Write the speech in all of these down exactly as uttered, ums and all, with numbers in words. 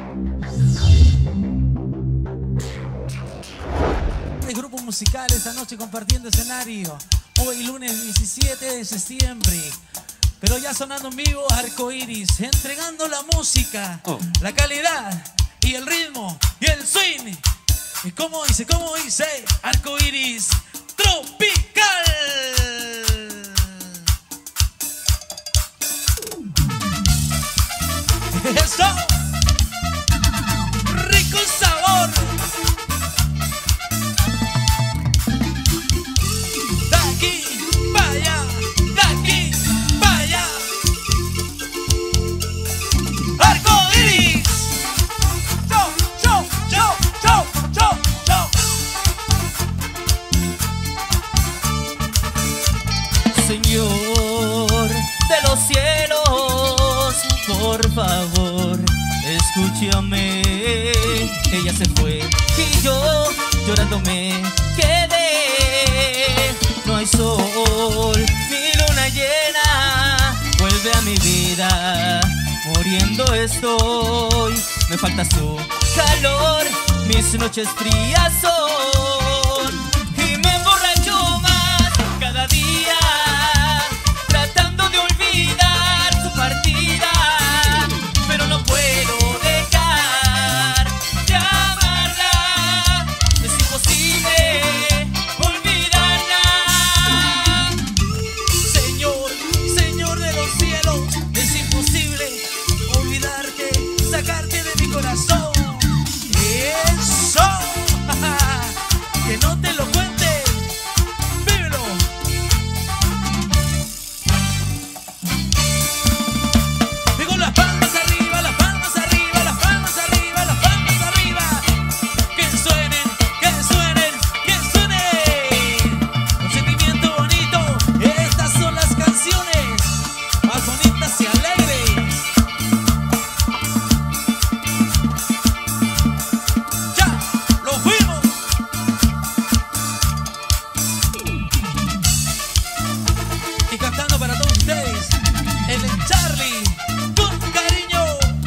El grupo musical esta noche compartiendo escenario. Hoy lunes diecisiete de septiembre. Pero ya sonando en vivo Arcoiris, entregando la música, oh, la calidad y el ritmo y el swing. Y como dice, como dice, Arcoiris Tropical. Eso, rico sabor. De aquí para allá, de aquí para allá. Arcoiris. Chau, chau, chau, chau, chau, chau. Señor de los cielos, por favor, escúchame. Ella se fue y yo llorando me quedé. No hay sol ni luna llena, vuelve a mi vida, muriendo estoy. Me falta su calor, mis noches frías son, y me emborracho más cada día, tratando de olvidar su partida, pero no puedo dejar de amarla. Es imposible olvidarla. Señor, Señor de los cielos, es imposible olvidarte, sacarte de mi corazón. Eso, que no te lo cuente, vívelo. Digo las palmas arriba, las palmas arriba, las palmas arriba, las palmas arriba. Que suenen, que suenen, que suenen. Un sentimiento bonito, estas son las canciones más bonitas y alegres. ¡Ya! ¡Lo fuimos! Y cantando para todos ustedes, el Charlie, con cariño.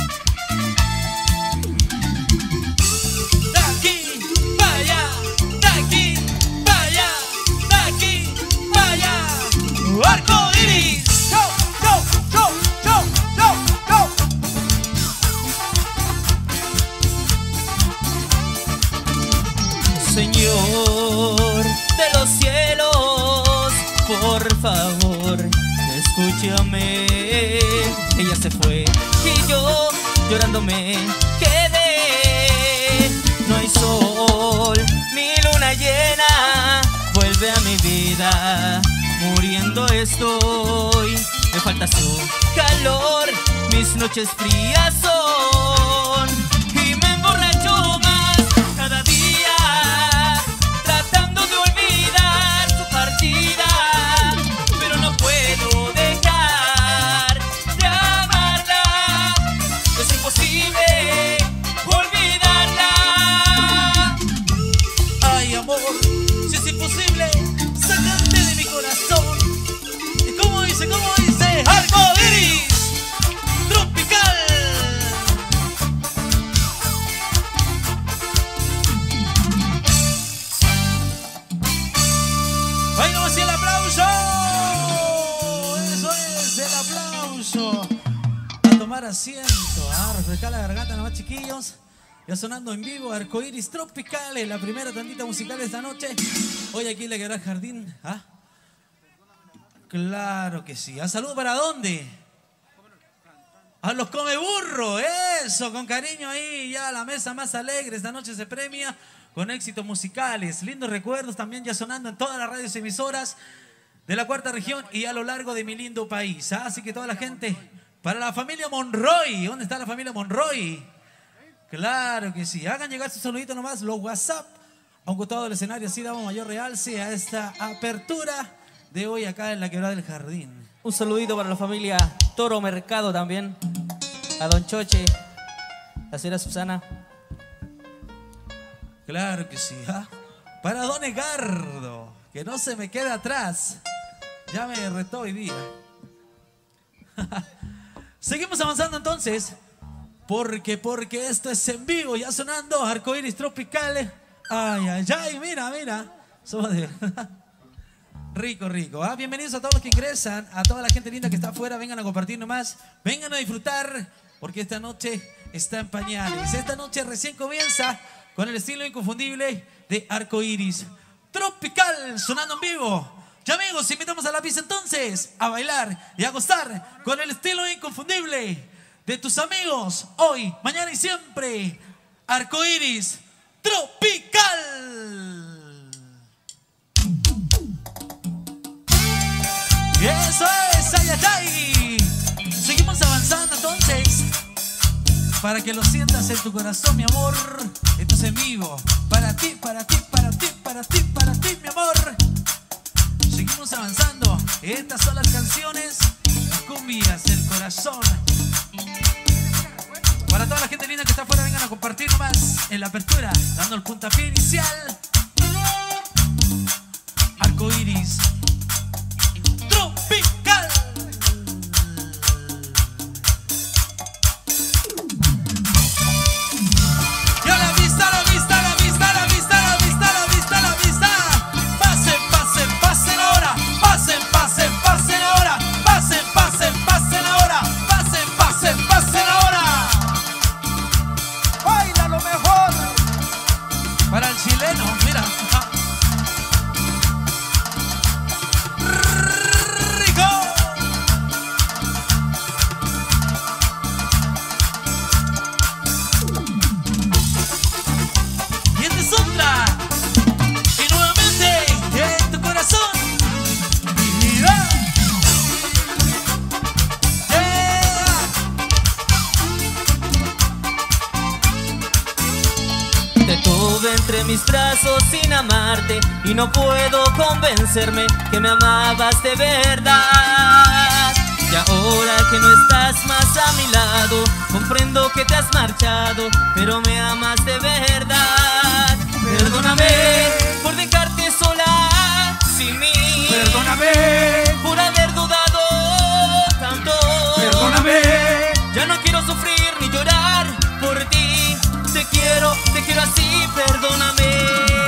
De aquí para allá, de aquí para allá, de aquí para allá. Arcoiris. ¡Chau, chau, chau, chau, chau, chau! Señor de los cielos, por favor, escúchame. Ella se fue y yo llorando me quedé. No hay sol ni luna llena, vuelve a mi vida, muriendo estoy. Me falta su calor, mis noches frías son, y me emborracho más cada día, tratando de olvidar su partida, pero no puedo dejar de amarla. Es imposible olvidarla. Ay, amor, si es imposible sacarte de mi corazón. ¿Y cómo dice, cómo dice? Arcoiris Tropical. Ahí nomás y el aplauso. Eso es, el aplauso. A tomar asiento, a refrescar la garganta nomás, chiquillos. Ya sonando en vivo, Arcoiris Tropicales, la primera tandita musical de esta noche. Hoy aquí en la Quebrada Jardín. ¿Ah? Claro que sí. ¿A salud para dónde? A los come burro, eso, con cariño ahí, ya la mesa más alegre. Esta noche se premia con éxitos musicales, lindos recuerdos también ya sonando en todas las radios emisoras de la cuarta región y a lo largo de mi lindo país. ¿Ah? Así que toda la gente, para la familia Monroy, ¿dónde está la familia Monroy? Claro que sí, hagan llegar su saludito nomás, los WhatsApp, a un costado del escenario, así damos mayor realce a esta apertura de hoy acá en la Quebrada del Jardín. Un saludito para la familia Toro Mercado también, a Don Choche, la señora Susana. Claro que sí, ¿ah? Para Don Edgardo, que no se me queda atrás. Ya me retó hoy día. Seguimos avanzando entonces. Porque, porque esto es en vivo, ya sonando Arcoiris Tropical. Ay, ay, ay, mira, mira. Somos de... Rico, rico. ¿Ah? Bienvenidos a todos los que ingresan, a toda la gente linda que está afuera. Vengan a compartir nomás, vengan a disfrutar, porque esta noche está en pañales. Esta noche recién comienza con el estilo inconfundible de Arcoiris Tropical, sonando en vivo. Ya amigos, invitamos a la pista entonces a bailar y a gozar con el estilo inconfundible de tus amigos, hoy, mañana y siempre, Arcoiris Tropical. Y eso es, ay, ay, ay. Seguimos avanzando entonces, para que lo sientas en tu corazón, mi amor. Esto es en vivo, para ti, para ti, para ti, para ti, para ti, mi amor. Seguimos avanzando, estas son las canciones, las cumbias del corazón. Para toda la gente linda que está afuera, vengan a compartir nomás en la apertura, dando el puntapié inicial. Arcoiris Tropical. Y a la vista, la vista, la vista, la vista, la vista, la vista, la vista. Pasen, pasen, pasen ahora. Pasen, pasen, pasen ahora. Pasen, pasen, pasen ahora. Pasen, pasen, pasen ahora. Baila lo mejor. Para el chileno, mira. Rico. Y esta es otra. Y nuevamente en tu corazón. Mira. Yeah. Te tuve entre mis brazos sin amarte y no puedo convencerme que me amabas de verdad. Y ahora que no estás más a mi lado, comprendo que te has marchado, pero me amas de verdad. Perdóname por dejarte sola sin mí. Perdóname. Por haber dudado tanto. Perdóname. Ya no quiero sufrir ni llorar por ti. Te quiero, te quiero así, perdóname.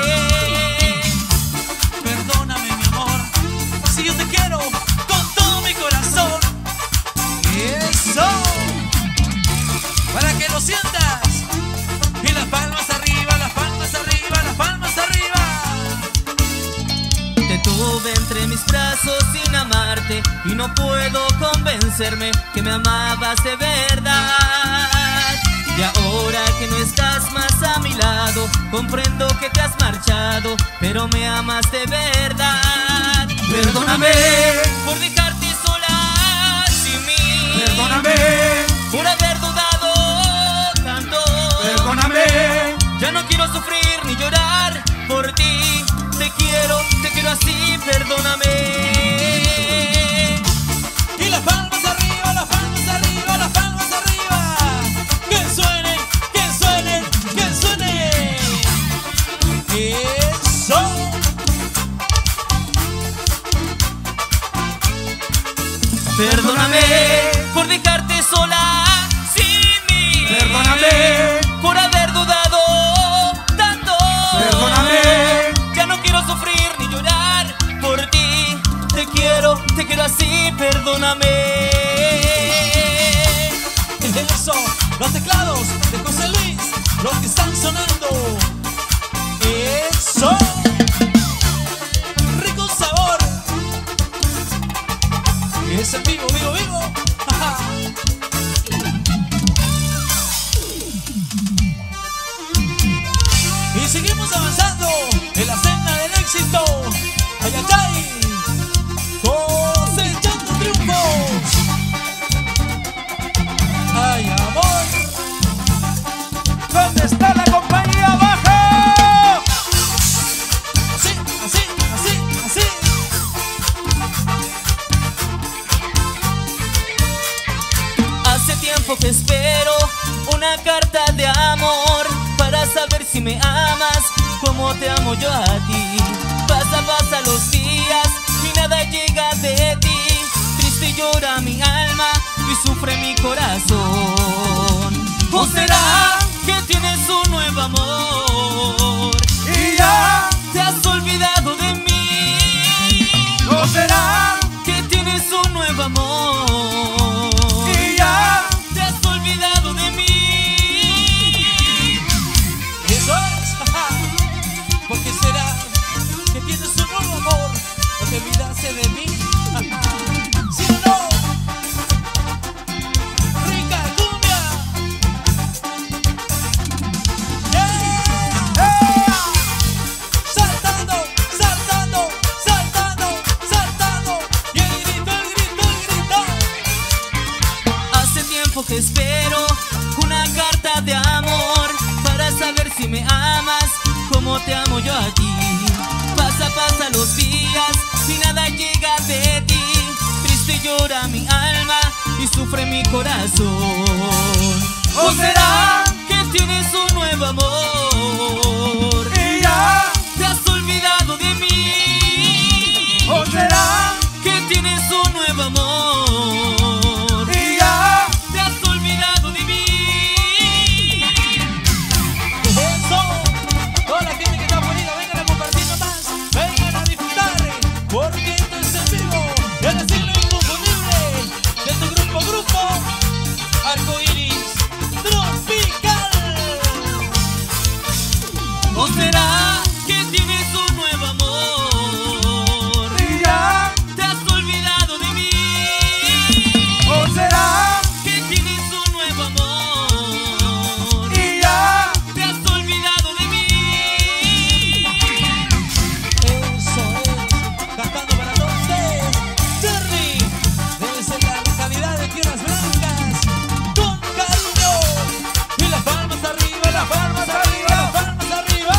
Perdóname, mi amor, si yo te quiero con todo mi corazón. Eso, para que lo sientas. Y las palmas arriba, las palmas arriba, las palmas arriba. Te tuve entre mis brazos sin amarte y no puedo convencerme que me amabas de verdad. Y ahora que no estás más a mi lado, comprendo que te has marchado, pero me amas de verdad. Perdóname por dejarte sola sin mí. Perdóname. Por haber dudado tanto. Perdóname. Ya no quiero sufrir ni llorar por ti. Te quiero, te quiero así, perdóname. Y las palmas arriba, las palmas arriba, las palmas arriba. Que suene, que suene, que suene. Eso. Perdóname por dejarte sola sin mí. Perdóname por haber dudado tanto. Perdóname. Ya no quiero sufrir ni llorar por ti. Te quiero, te quiero así, perdóname. Eso, los teclados de José Luis, los que están sonando. Eso. Rico sabor. Es en vivo, vivo, vivo. Y seguimos avanzando en la senda del éxito. Ay, ay, ay. Cosechando triunfos. Ay, amor. ¿Dónde está la compañía baja? Así, así, así, así. Hace tiempo que espero una carta de amor para saber si me amas como te amo yo a ti. Pasa, pasa los días y nada llega de ti. Triste llora mi alma y sufre mi corazón. ¿O será que tienes un nuevo amor Y ya, te has olvidado de mí? ¿no será? Que tienes un nuevo amor Y ya, te has olvidado de mí. Eso es. ¿Por qué será que tienes un nuevo amor o te olvidaste de mí? ¿Sí o no? Rica cumbia. Yeah. Saltando, saltando, saltando, saltando. Y el grito, el grito, el grito. Hace tiempo que espero una carta de amor para saber si me amas como te amo yo a ti. Pasa, pasa los días y nada llega de ti. Triste llora mi alma y sufre mi corazón. ¿O será que tienes un nuevo amor y ya, te has olvidado de mí? ¿o será? Que tienes un nuevo amor Y ya, te has olvidado de mí. Eso. Toda la gente que está bonita, vengan a compartir nomás. Vengan a disfrutar. Porque esto es en vivo. Y el estilo inconfundible de tu grupo, grupo Arcoiris Tropical. ¿O será que tienes un nuevo amor y ya, te has olvidado de mí? ¿o será? Que tienes un nuevo amor Y ya, te has olvidado de mí. Eso es. Cantando para todos ustedes. Terry, desde la localidad de Tierras Blancas. Con cariño. Y las palmas arriba, las palmas arriba, las palmas arriba.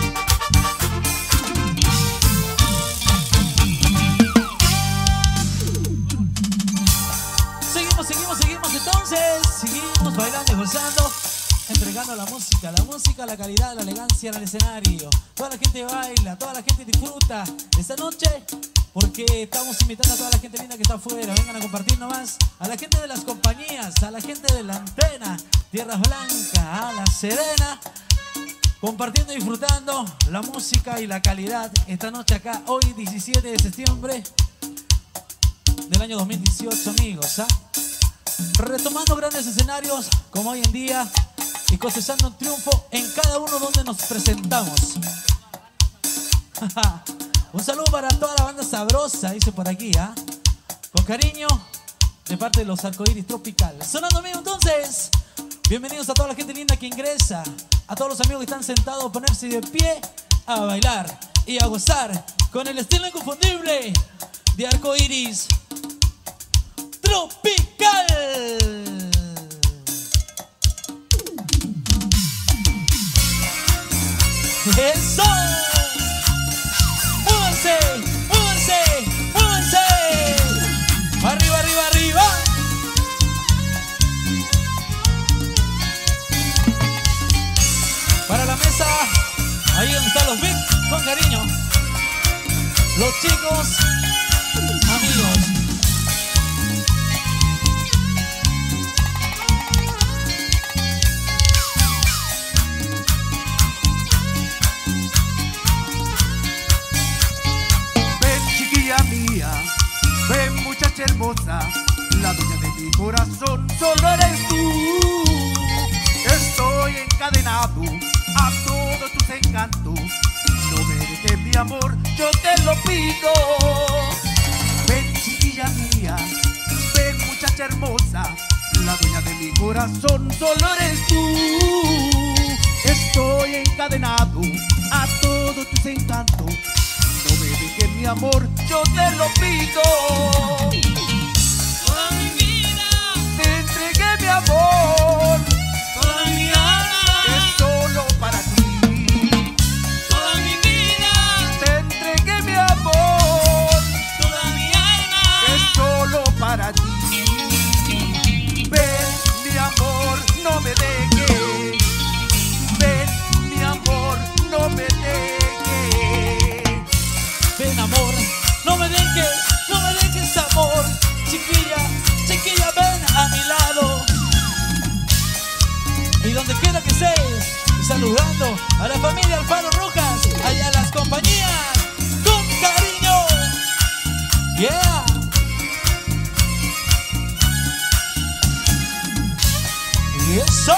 Seguimos, seguimos, seguimos entonces. Seguimos bailando y gozando. Entregando la música, la música, la calidad, la elegancia en el escenario. Toda la gente baila, toda la gente disfruta esta noche. Porque estamos invitando a toda la gente linda que está afuera. Vengan a compartir nomás. A la gente de las compañías, a la gente de la antena, Tierras Blancas, a La Serena. Compartiendo y disfrutando la música y la calidad esta noche acá, hoy diecisiete de septiembre del año dos mil dieciocho, amigos, ¿ah? Retomando grandes escenarios como hoy en día y cosechando un triunfo en cada uno donde nos presentamos. Un saludo para toda la banda sabrosa, dice por aquí, ¿ah? Con cariño, de parte de los Arcoiris Tropical. Sonando amigo entonces. Bienvenidos a toda la gente linda que ingresa, a todos los amigos que están sentados, a ponerse de pie, a bailar y a gozar con el estilo inconfundible de Arcoiris Tropical. ¡Eso! ¡Múvanse! ¡Múvanse! ¡Múvanse! ¡Arriba, arriba, arriba! Para la mesa, ahí donde están los beats, con cariño. Los chicos, amigos. ven chiquilla mía, ven muchacha hermosa, la dueña de mi corazón solo eres tú. Estoy encadenado a todos tus encantos, no me dejes mi amor, yo te lo pido. Ven chiquilla mía, ven muchacha hermosa, la dueña de mi corazón solo eres tú. Estoy encadenado a todos tus encantos, no me dejes mi amor, yo te lo pido. Toda mi vida, Te entregué mi amor, toda mi alma, es solo para ti. toda mi vida, Te entregué mi amor, toda mi alma. es solo para ti. Ven, mi amor, no me dejes. Ven, mi amor, no me dejes. Ven amor, no me dejes, no me dejes amor. dice. Y saludando a la familia Alfaro Rojas, allá las compañías, con cariño. Yeah. Y eso.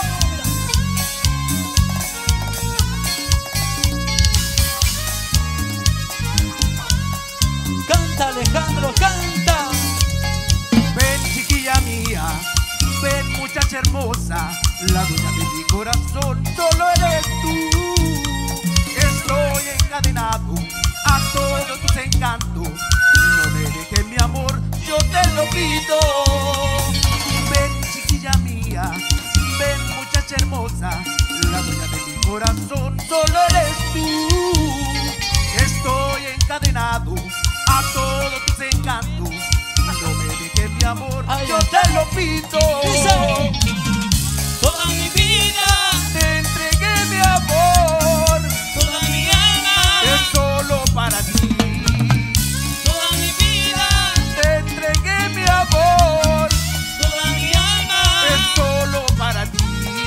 Canta, Alejandro, canta. Ven, chiquilla mía, ven, muchacha hermosa, la dueña de mi corazón solo eres tú. Estoy encadenado a todos tus encantos. No me dejes, mi amor, yo te lo pido. Ven, chiquilla mía, ven, muchacha hermosa, la dueña de mi corazón solo eres tú. Estoy encadenado a todos tus encantos. No me dejes, mi amor, ay, yo ay, te lo pido. Dice. Toda mi vida Te entregué mi amor, toda mi alma, es solo para ti. toda mi vida, Te entregué mi amor, toda mi alma, es solo para ti.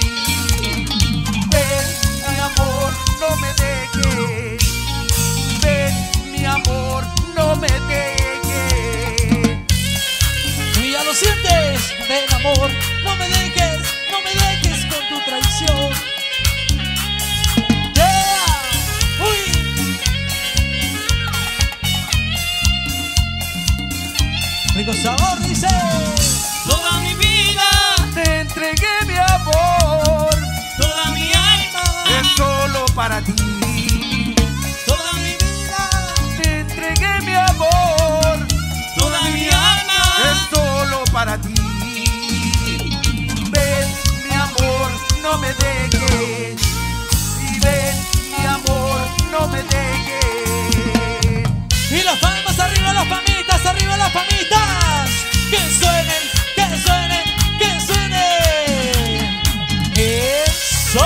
Ven, mi amor, no me dejes. Ven, mi amor, no me dejes. Y ya lo sientes, ven amor, no me dejes, no me dejes con tu traición. Yeah, uy. Rico sabor, dice. toda mi vida, Te entregué mi amor, toda mi alma, es solo para ti. toda mi vida, Te entregué mi amor, toda mi alma, es solo para ti. Ven, mi amor, no me dejes. Y ven, mi amor, no me dejes. Y las palmas arriba, las palmitas, arriba las palmitas. Que suenen, que suenen, que suenen. Eso.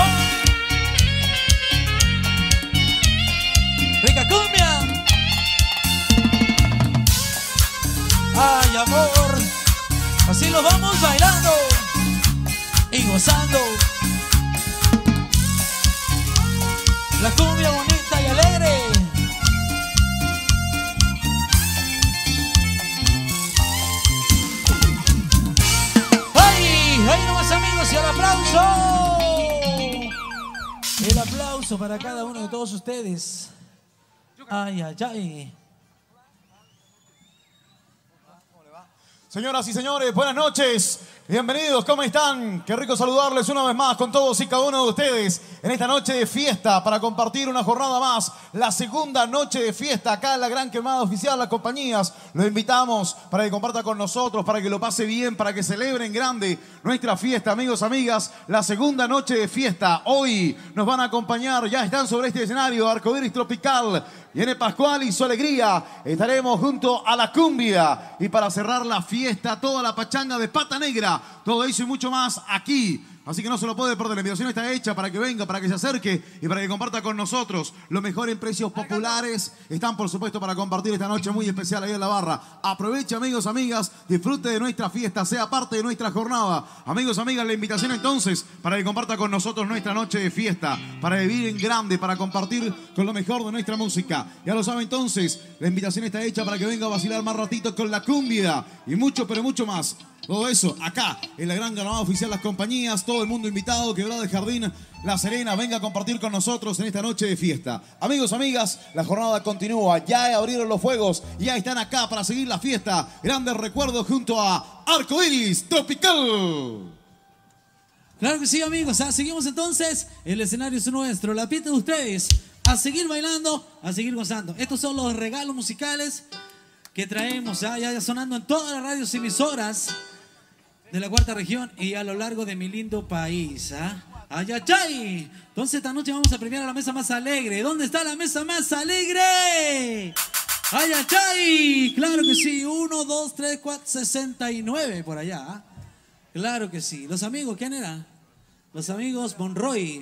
Rica cumbia. Ay, amor. Así lo vamos bailando y gozando. La cumbia bonita y alegre. ¡Ay! ¡Ay nomás, amigos! ¡Y el aplauso! El aplauso para cada uno de todos ustedes. ¡Ay, ay, ay! Señoras y señores, buenas noches. Bienvenidos, ¿cómo están? Qué rico saludarles una vez más con todos y cada uno de ustedes en esta noche de fiesta para compartir una jornada más, la segunda noche de fiesta acá en la Gran Quemada Oficial Las Compañías. Los invitamos para que comparta con nosotros, para que lo pase bien, para que celebren en grande nuestra fiesta, amigos, amigas. La segunda noche de fiesta. Hoy nos van a acompañar, ya están sobre este escenario, Arcoiris Tropical, viene Pascual y su alegría. Estaremos junto a la cumbia y para cerrar la fiesta, toda la pachanga de Pata Negra. Todo eso y mucho más aquí. Así que no se lo puede perder. La invitación está hecha para que venga, para que se acerque y para que comparta con nosotros. Lo mejor en precios populares están, por supuesto, para compartir esta noche muy especial ahí en la barra. Aproveche, amigos, amigas, disfrute de nuestra fiesta, sea parte de nuestra jornada. Amigos, amigas, la invitación entonces para que comparta con nosotros nuestra noche de fiesta, para vivir en grande, para compartir con lo mejor de nuestra música. Ya lo sabe entonces, la invitación está hecha para que venga a vacilar más ratito con la cumbia y mucho, pero mucho más. Todo eso acá en la Gran Quemada Oficial Las Compañías, todo el mundo invitado, Quebrada del Jardín, La Serena, venga a compartir con nosotros en esta noche de fiesta. Amigos, amigas, la jornada continúa, ya abrieron los fuegos, ya están acá para seguir la fiesta. Grandes recuerdos junto a Arcoiris Tropical. Claro que sí, amigos. ¿Ah? Seguimos entonces. El escenario es nuestro. La pista de ustedes. A seguir bailando, a seguir gozando. Estos son los regalos musicales que traemos. ¿Ah? Ya, ya sonando en todas las radios emisoras de la cuarta región y a lo largo de mi lindo país. ¿Ah? ¡Ay, ay, ay! Entonces esta noche vamos a premiar a la mesa más alegre. ¿Dónde está la mesa más alegre? ¡Ay, ay, ay! Claro que sí. Uno, dos, tres, cuatro, sesenta y nueve por allá. ¿Ah? Claro que sí. ¿Los amigos quién eran? Los amigos Monroy.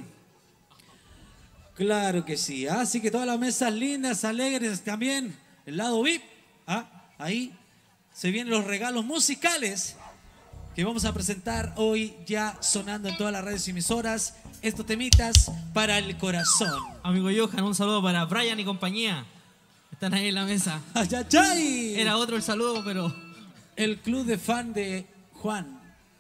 Claro que sí. ¿Ah? Así que todas las mesas lindas, alegres también. El lado V I P. ¿Ah? Ahí se vienen los regalos musicales que vamos a presentar hoy ya sonando en todas las radios y emisoras estos temitas para el corazón. Amigo Johan, un saludo para Brian y compañía. Están ahí en la mesa. ¡Ay, ay, ay! Era otro el saludo, pero... El club de fan de Juan.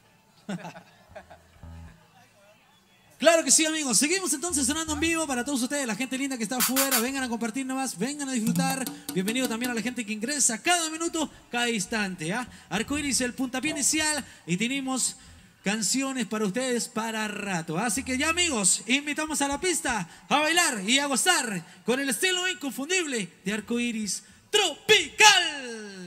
Claro que sí, amigos. Seguimos entonces sonando en vivo para todos ustedes, la gente linda que está afuera. Vengan a compartir nomás, vengan a disfrutar. Bienvenido también a la gente que ingresa cada minuto, cada instante. ¿ah? Arcoiris, el puntapié inicial. Y tenemos canciones para ustedes para rato. Así que ya, amigos, invitamos a la pista a bailar y a gozar con el estilo inconfundible de Arcoiris Tropical.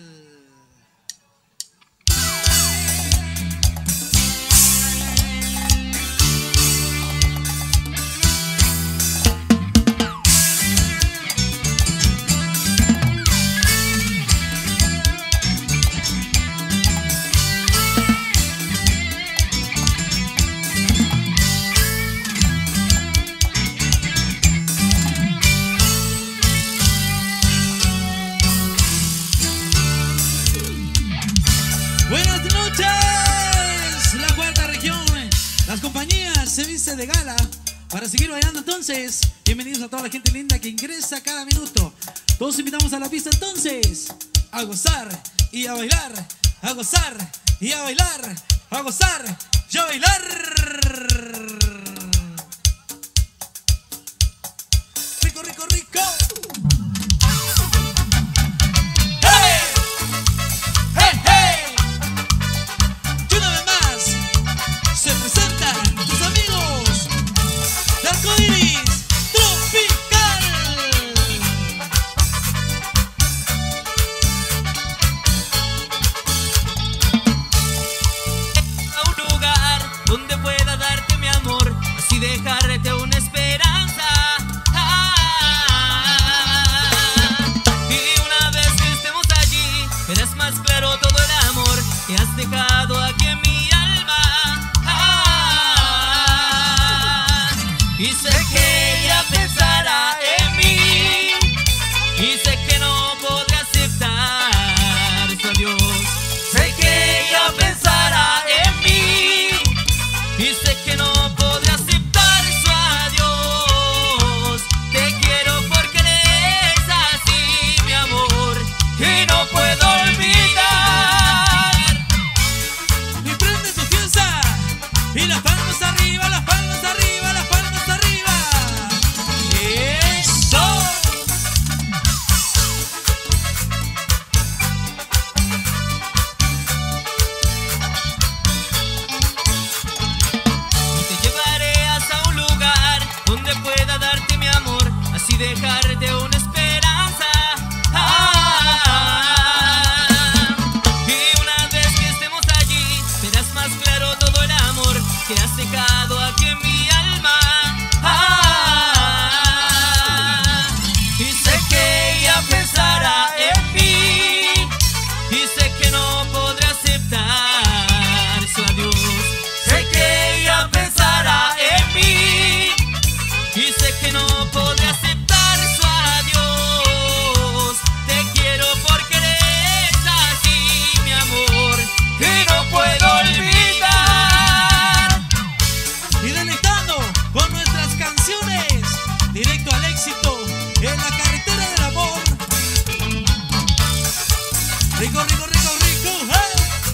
Las compañías se visten de gala para seguir bailando entonces. Bienvenidos a toda la gente linda que ingresa cada minuto. Todos invitamos a la pista entonces a gozar y a bailar, a gozar y a bailar, a gozar y a bailar. Rico, rico, rico. ¡Hey! ¡Hey, hey! Y una vez más se presentan tus amigos de Arcoiris Tropical. A un lugar donde pueda darte mi amor, así dejarte una esperanza. Ah, y una vez que estemos allí, verás más claro todo el amor que has dejado aquí en mi alma. Ah, y sé que ella pensará en mí, y sé que no podré aceptar su adiós. Sé que ella pensará en mí, y sé que no podré aceptar su adiós. Te quiero porque eres así, mi amor, y no puedo olvidar. Y prende tu fiesta y las palmas arriba, las palmas arriba, las palmas arriba. ¡Eso! Y te llevaré hasta un lugar donde pueda darte mi amor, así dejarte una esperanza. Ah, y una vez que estemos allí, verás más claro todo el amor que has dejado aquí en mi alma. Ah, y sé que ella pensará en mí, y sé que no podré aceptar su adiós. Sé que ella pensará en mí, y sé que no podré aceptar su adiós. Te quiero porque eres así, mi amor, y no puedo olvidar. Y deleitando con nuestras canciones, directo al éxito en la carretera del amor. Rico, rico, rico, rico. ¡Hey!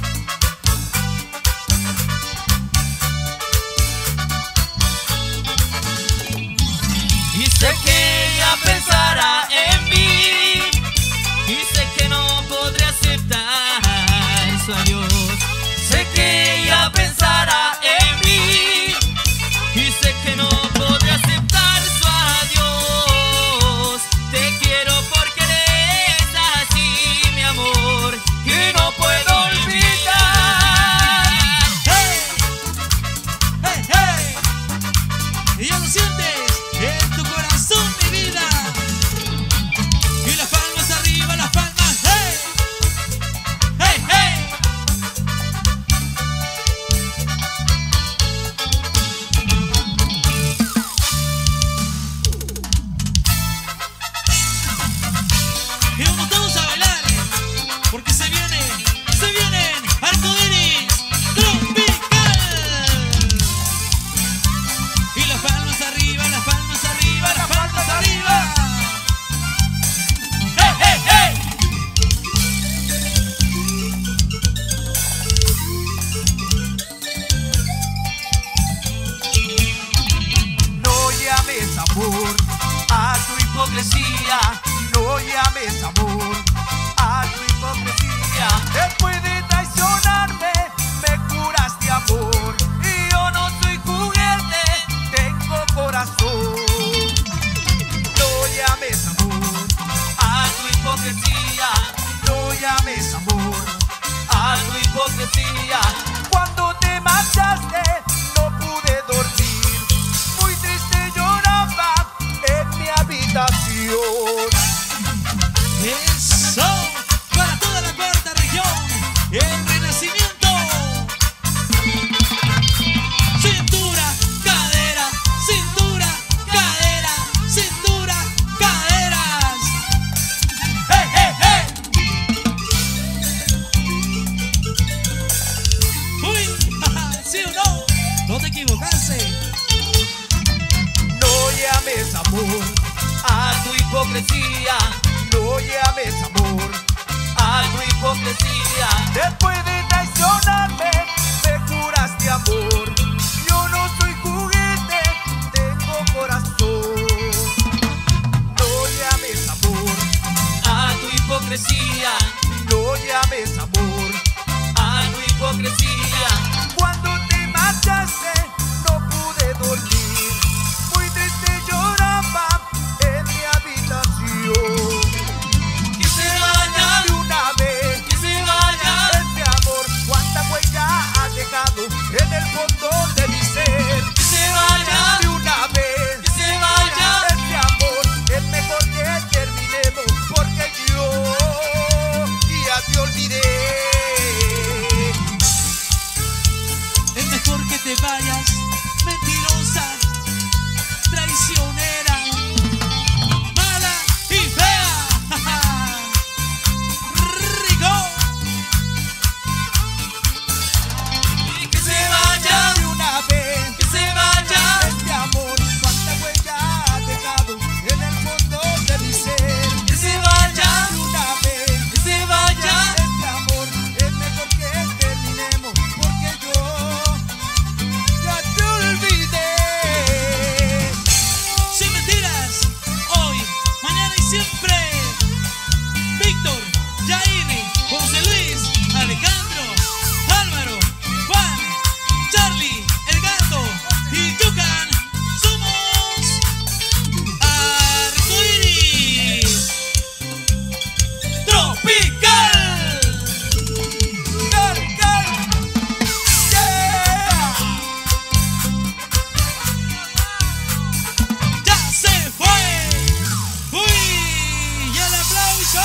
Y sé que ella pensará en mí, y sé que no podré aceptar su adiós. Sé que ella pensará en mí, y sé que no podré aceptar su adiós. Te quiero porque eres así, mi amor, y no puedo olvidar. ¡Hey! ¡Hey, hey! Y ya lo sientes en tu corazón, mi vida. Y las palmas arriba, las palmas. ¡Hey! ¡Hey, hey! Y vamos todos a bailar, porque se viene, se vienen Arcoiris Tropical. amor, a tu hipocresía, no llames amor, a tu hipocresía. Después de traicionarme, me juraste amor, y yo no soy juguete, tengo corazón. No llames amor, a tu hipocresía, no llames amor, a tu hipocresía. Cuando te marchaste, no pude dormir, muy triste lloraba en mi habitación. Eso, para toda la cuarta región, el renacimiento. Cintura, cadera, cintura, cadera, cintura, caderas. ¡Hey, hey, hey! Uy, ¿sí o no? No te equivocaste. No llames amor, A tu hipocresía, no llames amor, a tu hipocresía. después de traicionarme, me juraste amor. Yo no soy juguete, tengo corazón. No llames amor, A tu hipocresía, no llames amor, a tu hipocresía. cuando te marchaste, no pude dormir, muy triste lloraba en mi habitación. Que se vaya, De una vez, que se vaya. este amor, cuánta huella ha dejado en el fondo de mi ser. Que se vaya, De una vez, que se vaya. este amor es mejor que terminemos, porque yo ya te olvidé. Es mejor que te vayas, mentirosa, traicionera, mala y fea. Rico. Y que se vaya, De una vez, que se vaya. este amor, cuánta huella ha dejado en el fondo de mi ser. Que se vaya, De una vez, que se vaya. este amor es mejor que terminemos, porque yo ya te olvidé. Sin mentiras, hoy, mañana y siempre. Víctor, Jair, José Luis, Alejandro, Álvaro, Juan, Charlie, El Gato y Tucan. Somos Arcoiris Tropical. ¡Gal, gal! ¡Yeah! ¡Ya se fue! ¡Uy! ¡Y el aplauso!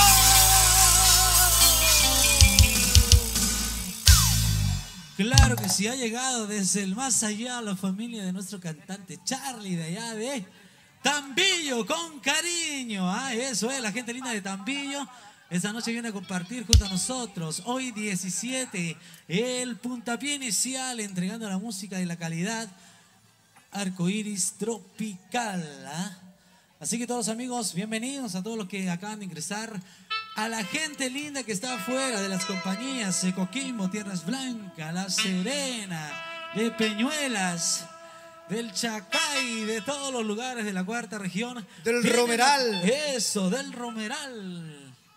Claro que sí, ha llegado desde el más allá la familia de nuestro cantante Charlie, de allá de Tambillo, con cariño. Ah, eso es, la gente linda de Tambillo. Esta noche viene a compartir junto a nosotros. Hoy diecisiete, el puntapié inicial, entregando la música de la calidad. Arcoiris Tropical. ¿Ah? Así que todos los amigos, bienvenidos a todos los que acaban de ingresar. A la gente linda que está afuera de las compañías de Coquimbo, Tierras Blancas, La Serena, de Peñuelas, del Chacay, de todos los lugares de la cuarta región. Del Vienen- Romeral. Eso, del Romeral.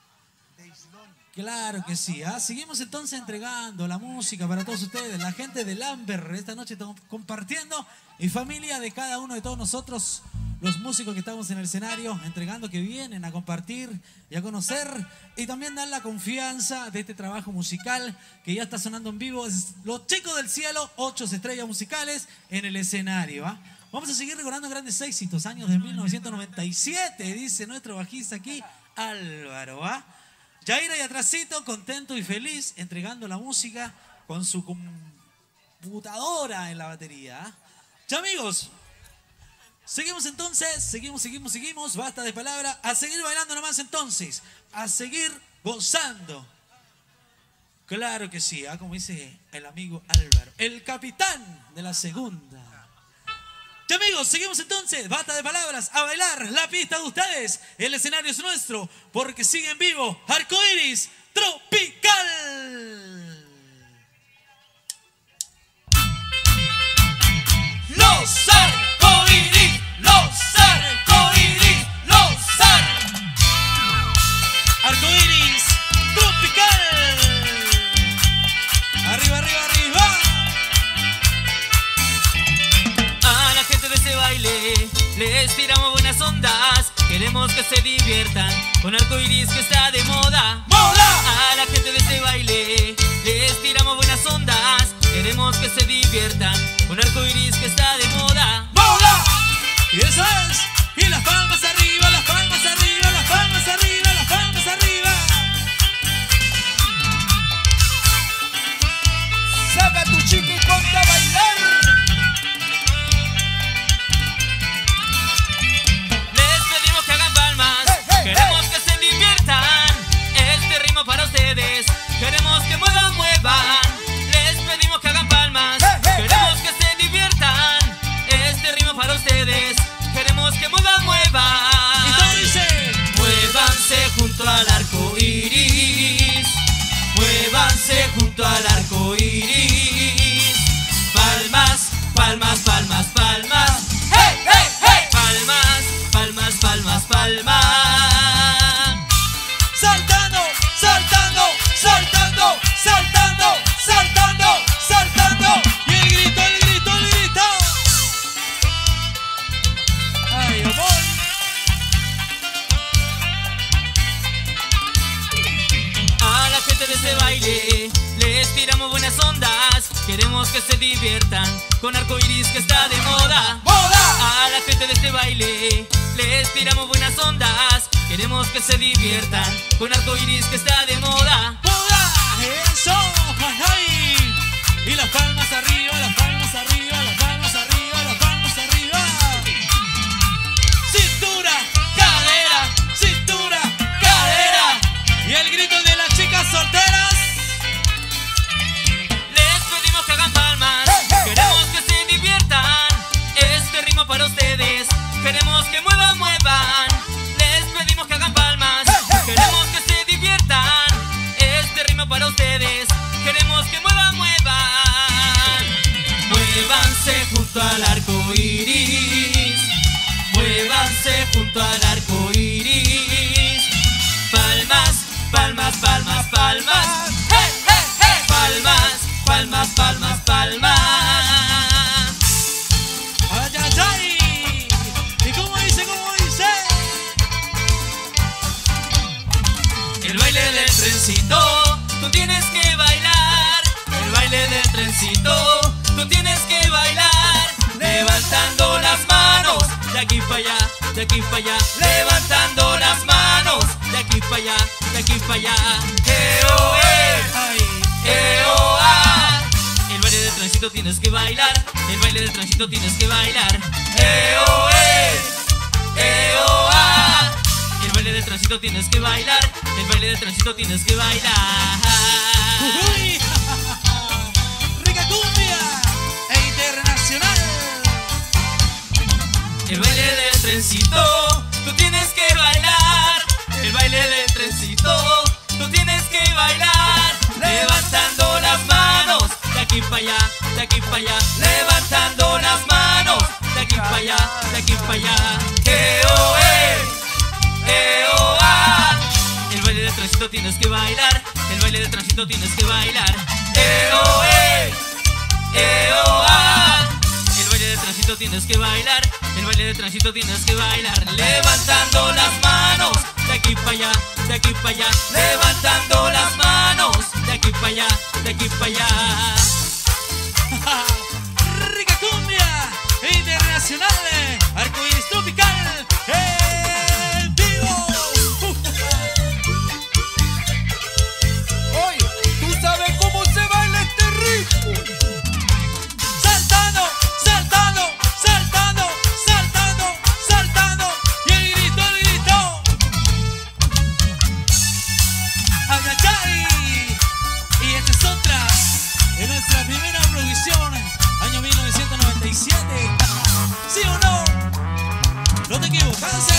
Claro que sí. ¿Ah? Seguimos entonces entregando la música para todos ustedes. La gente de Lamber esta noche estamos compartiendo. Y familia de cada uno de todos nosotros, los músicos que estamos en el escenario, entregando, que vienen a compartir y a conocer. Y también dar la confianza de este trabajo musical que ya está sonando en vivo. Es Los Chicos del Cielo, ocho estrellas musicales en el escenario. ¿Ah? Vamos a seguir recordando grandes éxitos. Años de mil novecientos noventa y siete, dice nuestro bajista aquí, Álvaro. ¿Ah? Jair ahí atrásito, contento y feliz, entregando la música con su computadora en la batería. Ya, amigos, seguimos entonces, seguimos, seguimos, seguimos, basta de palabra, a seguir bailando nomás entonces, a seguir gozando. Claro que sí, ¿ah? Como dice el amigo Álvaro, el capitán de la segunda. Ya, amigos, seguimos entonces, basta de palabras, a bailar la pista de ustedes. El escenario es nuestro, porque sigue en vivo Arcoiris Tropical. Los arcoiris, los arcoiris. les tiramos buenas ondas. Queremos que se diviertan con arcoiris que está de moda. ¡Moda! A la gente de este baile les tiramos buenas ondas. Queremos que se diviertan con arcoiris que está de moda. ¡Moda! Y eso es. Y las palmas arriba, las palmas arriba, las palmas arriba, las palmas arriba. Saca tu chica y ponte a bailar. Les pedimos que hagan palmas. Hey, hey, Queremos hey. que se diviertan. Este ritmo para ustedes. Queremos que muevan, muevan. Les pedimos que hagan palmas. Hey, hey, Queremos que se diviertan. Este ritmo para ustedes. Queremos que muevan, muevan. Y todo dice. Muévanse junto al arco iris. Muévanse junto al arco iris. Palmas, palmas, palmas, palmas. Hey, hey, hey. Palmas, palmas, palmas, palmas. Saltando, saltando, saltando, saltando, saltando, saltando. Y el grito, el grito, el grito. Ay, amor. A la gente de este baile les tiramos buenas ondas. Queremos que se diviertan con arcoiris que está de moda. ¡Moda! A la gente de este baile les tiramos buenas ondas. Queremos que se diviertan con arcoiris que está de moda. ¡Moda! Eso. Ay, ay. Y las palmas arriba, las palmas arriba, las palmas arriba, las palmas arriba. Cintura, cadera, cintura, cadera. Y el grito de las chicas solteras. Les pedimos que hagan palmas. Hey, hey, Queremos que se diviertan. Este ritmo para ustedes. Queremos que muevan, muevan. Les pedimos que hagan palmas. Hey, hey, Queremos que se diviertan. Este ritmo para ustedes. Queremos que muevan, muevan. Muévanse junto al arco iris. Muévanse junto al arco iris. Palmas, palmas, palmas, palmas. Hey, hey, hey. Palmas, palmas, palmas, palmas. ¡Ay, ay, ay! ¿Y cómo dice, cómo dice? El baile del trencito, tú tienes que bailar. El baile del trencito, tú tienes que bailar. Levantando las manos, de aquí para allá, de aquí para allá. Levantando las manos, de aquí para allá, de aquí para allá. ¡Eh, oh, eh! ¡Ay! ¡Eh, oh, ah! El baile del trencito tienes que bailar. El baile del trencito tienes que bailar. ¡Eh, oh, eh! ¡Eh, oh, ah! El baile del trencito tienes que bailar. El baile del trencito tienes que bailar. ¡Uy! ¡Rica cumbia! ¡E internacional! El baile del trencito, tú tienes que bailar. El baile del trencito, tú tienes que bailar. Levantando las manos, de aquí para allá, de aquí para allá. Levantando las manos, de aquí para allá, de aquí para allá. ¡Eh, oh, eh! ¡Eh, oh, ah! El baile del trencito tienes que bailar. El baile del trencito tienes que bailar. ¡Eh, oh, eh! ¡Eh, oh, ah! El baile del trencito tienes que bailar. El baile del trencito tienes que bailar. Levantando las manos, de aquí para allá, de aquí para allá. Levantando las manos, de aquí para allá, de aquí para allá. ¡Rica cumbia! ¡E internacional! ¡Arcoíris tropical! ¡En vivo! Oye, ¿tú sabes cómo se baila este ritmo? Saltando, saltando, saltando, saltando, saltando. Y el grito, el grito. ¡Ay, ay, ay! Y esta es otra de nuestra primera producción, año mil novecientos noventa y siete. ¿Sí o no? No te equivocaste.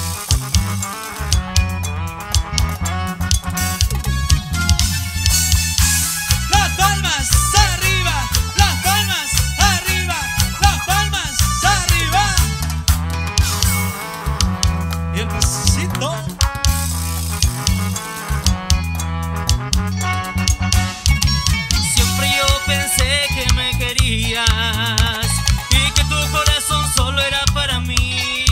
Las palmas arriba, las palmas arriba, las palmas arriba. Y el pasito. Siempre yo pensé que me querías y que tu corazón solo era para mí.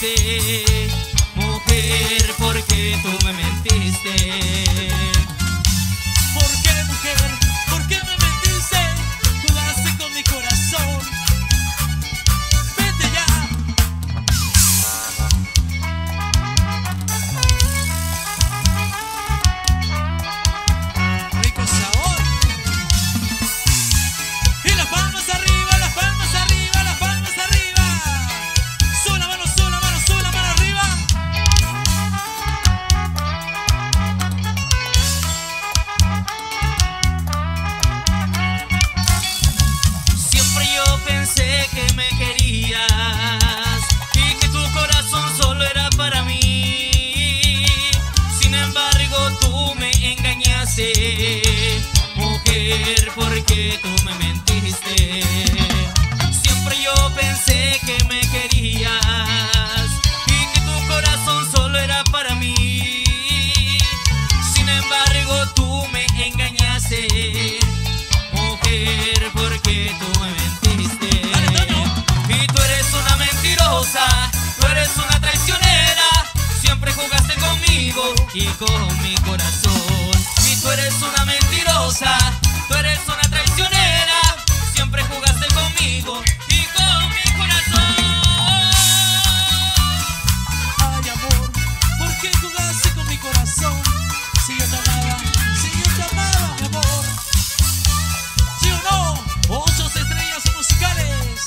mentiste, mujer, ¿por qué tú me mentiste? ¿Por qué, mujer? ¿Por qué me mentiste? Jugaste con mi corazón. Vete ya. Rico sabor. Y las palmas arriba, las palmas arriba, las palmas arriba. Sube la mano, sube la mano, sube la mano arriba. Siempre yo pensé que me querías y que tu corazón solo era para mí. Sin embargo, tú me engañaste, mujer, ¿por qué tú me mentiste? Siempre yo pensé que me querías y que tu corazón solo era para mí. Sin embargo, tú me engañaste, mujer, ¿por qué tú me mentiste? Dale, Toño. Y tú eres una mentirosa, tú eres una traicionera. Siempre jugaste conmigo y con mi corazón. Y tú eres una mentirosa, tú eres una traicionera. Siempre jugaste conmigo y con mi corazón. Ay, amor, ¿por qué jugaste con mi corazón? Si yo te amaba, si yo te amaba, mi amor. ¿Sí o no? Ocho estrellas musicales.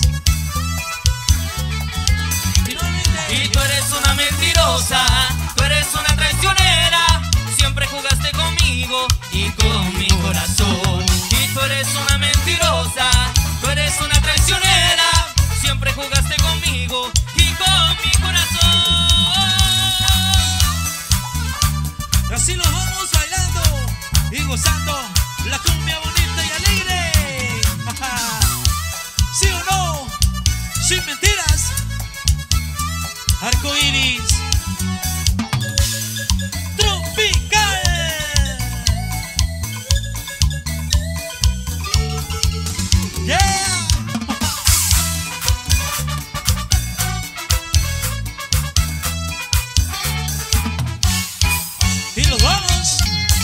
Finalmente. Y tú eres una mentirosa, tú eres una traicionera. Siempre jugaste conmigo y con mi corazón. Y tú eres una mentirosa, tú eres una traicionera. Siempre jugaste conmigo y con mi corazón. Así nos vamos bailando y gozando la cumbia bonita y alegre. ¿Sí o no? Sin mentiras. Arco iris tropical. Yeah. Y los vamos.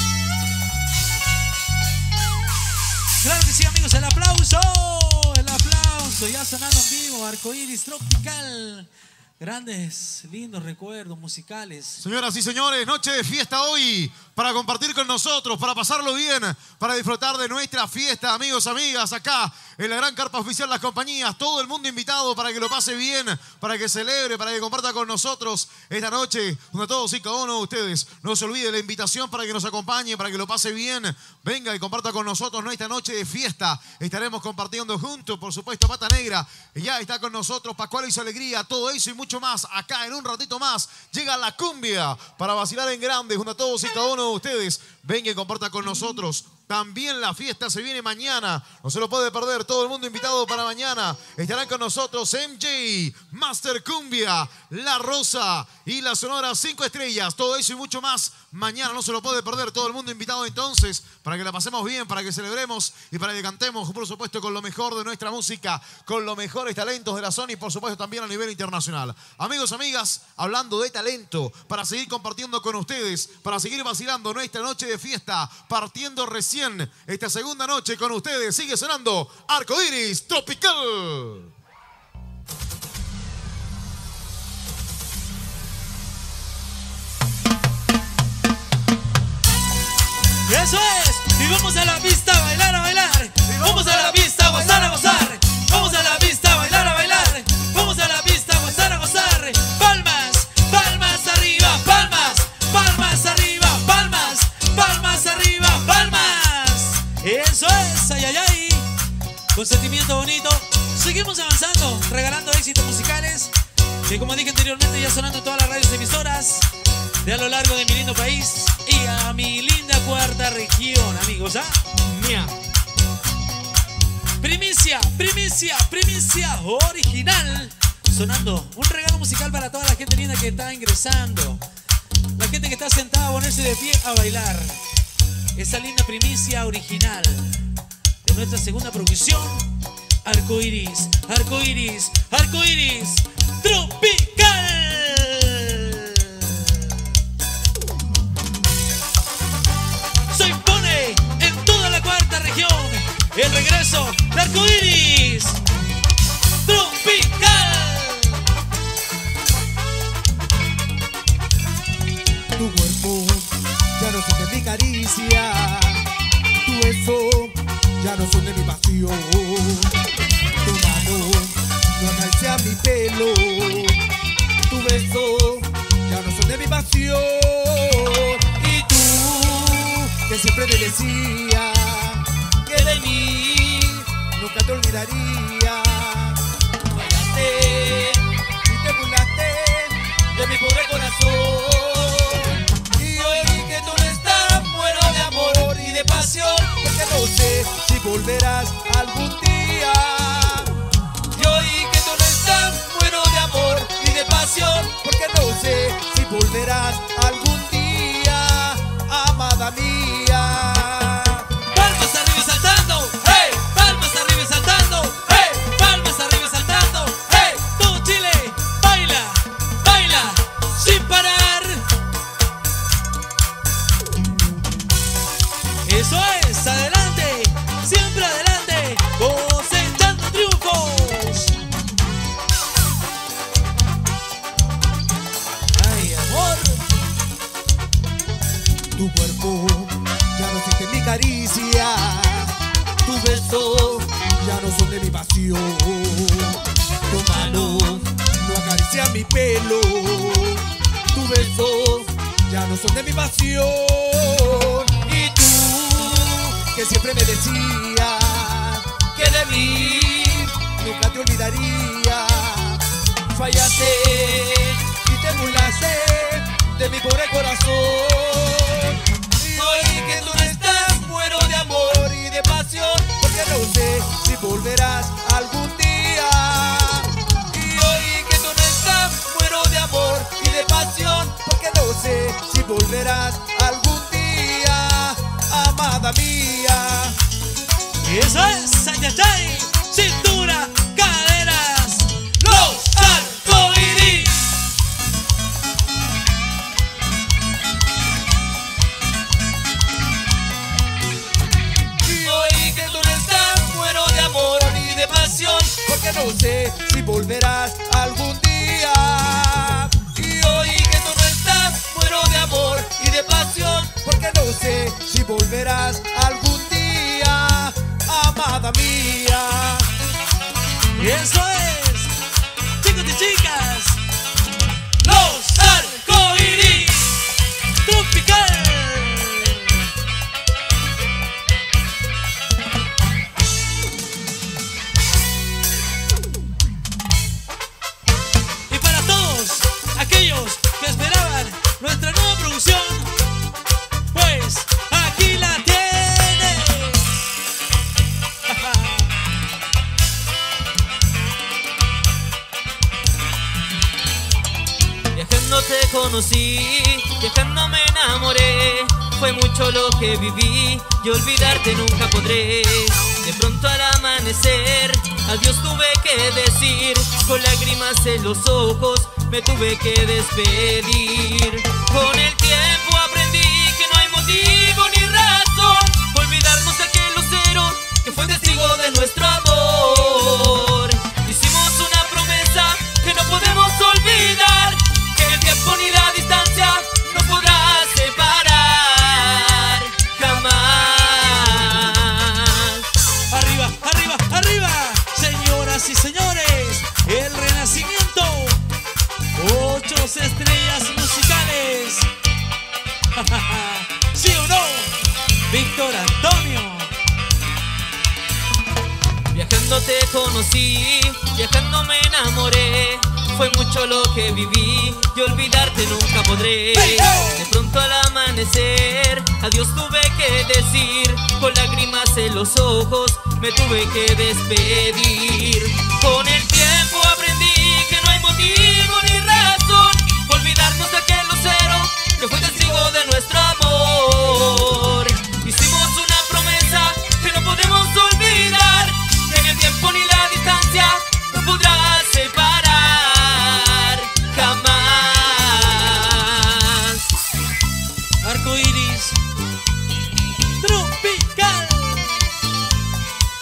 Claro que sí, amigos, el aplauso. El aplauso. Ya sonando en vivo, arcoíris tropical. Grandes, lindos recuerdos musicales. Señoras y señores, noche de fiesta hoy para compartir con nosotros, para pasarlo bien, para disfrutar de nuestra fiesta, amigos, amigas, acá en la gran carpa oficial Las Compañías. Todo el mundo invitado para que lo pase bien, para que celebre, para que comparta con nosotros esta noche, donde todos y cada uno de ustedes no se olvide la invitación para que nos acompañe, para que lo pase bien. Venga y comparta con nosotros nuestra noche de fiesta. Estaremos compartiendo juntos, por supuesto, Pata Negra. Ya está con nosotros Pascual y su alegría, todo eso y mucho más. Acá en un ratito más llega la cumbia para vacilar en grande junto a todos y cada uno de ustedes. Venga y comparta con nosotros. También la fiesta se viene mañana, no se lo puede perder, todo el mundo invitado para mañana. Estarán con nosotros M J, Master Cumbia, La Rosa y la Sonora cinco estrellas. Todo eso y mucho más mañana, no se lo puede perder, todo el mundo invitado entonces, para que la pasemos bien, para que celebremos y para que cantemos, por supuesto, con lo mejor de nuestra música, con los mejores talentos de la zona y por supuesto también a nivel internacional. Amigos, amigas, hablando de talento, para seguir compartiendo con ustedes, para seguir vacilando nuestra noche de fiesta, partiendo recién esta segunda noche con ustedes, sigue sonando Arcoíris Tropical. Y eso es, y vamos a la pista a bailar, a bailar. Vamos a la pista a gozar, a gozar. Vamos a la pista a bailar, a bailar. Vamos a la pista a gozar, a gozar. Palmas, palmas arriba, palmas, palmas arriba, palmas, palmas arriba, palmas. Eso es, ay, ay, ay. Con sentimiento bonito. Seguimos avanzando, regalando éxitos musicales. Que como dije anteriormente, ya sonando en todas las radios emisoras de a lo largo de mi lindo país y a mi linda cuarta región, amigos, ¿ah? Mía. Primicia, primicia, primicia original. Sonando un regalo musical para toda la gente linda que está ingresando. La gente que está sentada a ponerse de pie a bailar. Esa linda primicia original de nuestra segunda producción. Arcoíris, arcoíris, arcoíris tropical. el regreso de Arcoiris Tropical. Tu cuerpo ya no son de mi caricia, tu beso ya no son de mi pasión, tu mano no acaricia mi pelo, tu beso ya no son de mi pasión. Y tú, que siempre me decías que de mí nunca te olvidaría, fallaste y te burlaste de mi pobre corazón. Y hoy que tú no estás, muero de amor y de pasión, porque no sé si volverás algún día. Y hoy que tú no estás, muero de amor y de pasión, porque no sé si volverás algún día, amada mía. Palmas arriba y saltando, hey, palmas arriba y saltando, hey, palmas arriba y saltando, hey, todo Chile, baila, baila, sin parar. Eso es, adelante, siempre adelante, cosechando triunfos. Ay, amor. Tu cuerpo ya no siente mi caricia, tu beso ya no son de mi pasión, tu mano no acaricia mi pelo, tu beso ya no son de mi pasión. Y tú, que siempre me decías que de mí nunca te olvidaría, fallaste y te burlaste de mi pobre corazón. Y hoy que tú no estás, muero de amor y de pasión, porque no sé si volverás algún día. Y hoy que tú no estás, muero de amor y de pasión, porque no sé si volverás algún día, amada mía. Eso es, ayayay, cintura, caderas, los arcoiris. Y hoy que tú no estás, muero de amor y de pasión, porque no sé si volverás algún día. Y hoy que tú no estás, muero de amor y de pasión, porque no sé si volverás algún día, amada mía. Eso es, chicos y chicas, los arcoiris tropical. Y para todos aquellos que esperaban nuestra nueva producción, pues aquí la tienes. Viajando te conocí, viajando me enamoré. Fue mucho lo que viví y olvidarte nunca podré. De pronto al amanecer, adiós tuve que decir. Con lágrimas en los ojos me tuve que despedir. Con el tiempo aprendí que no hay motivo ni razón por olvidarnos de aquel lucero que fue testigo de nuestro amor. Hicimos una promesa que no podemos olvidar, que el tiempo ni la distancia no podrá separar jamás. Arriba, arriba, arriba, señoras y señores, el renacimiento, ocho estrellas musicales. ¿Sí o no? Víctor Antonio. Viajando te conocí, viajando me enamoré. Fue mucho lo que viví y olvidarte nunca podré. De pronto al amanecer, adiós tuve que decir. Con lágrimas en los ojos me tuve que despedir. Con el tiempo aprendí que no hay motivo ni razón por olvidarnos de aquel lucero que fue testigo de nuestro amor. Hicimos una promesa que no podemos olvidar, que ni el tiempo ni la distancia no podrá separar jamás. Arcoiris tropical.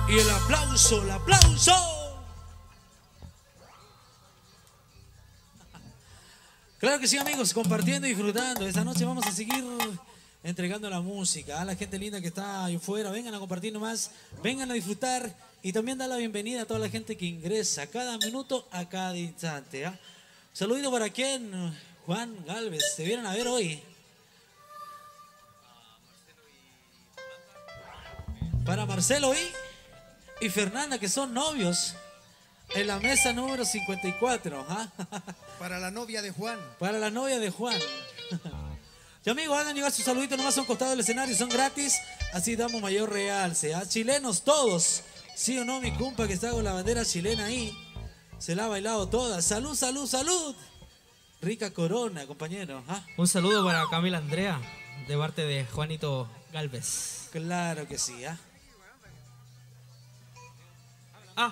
Y el aplauso, el aplauso. Claro que sí, amigos, compartiendo y disfrutando. Esta noche vamos a seguir entregando la música a la gente linda que está ahí afuera. Vengan a compartir nomás, vengan a disfrutar y también dar la bienvenida a toda la gente que ingresa cada minuto, a cada instante. ¿eh? Saludito para quién, Juan Galvez, ¿te vieron a ver hoy? Para Marcelo y, y Fernanda, que son novios en la mesa número cincuenta y cuatro. ¿ah? Para la novia de Juan. Para la novia de Juan. Y amigos, hagan llegar sus saluditos nomás a un costado del escenario, son gratis, así damos mayor realce. ¿ah? Chilenos todos, sí o no, mi compa que está con la bandera chilena ahí, se la ha bailado toda. Salud, salud, salud. Rica corona, compañero. ¿ah? Un saludo para Camila Andrea, de parte de Juanito Galvez. Claro que sí, ¿ah? Ah.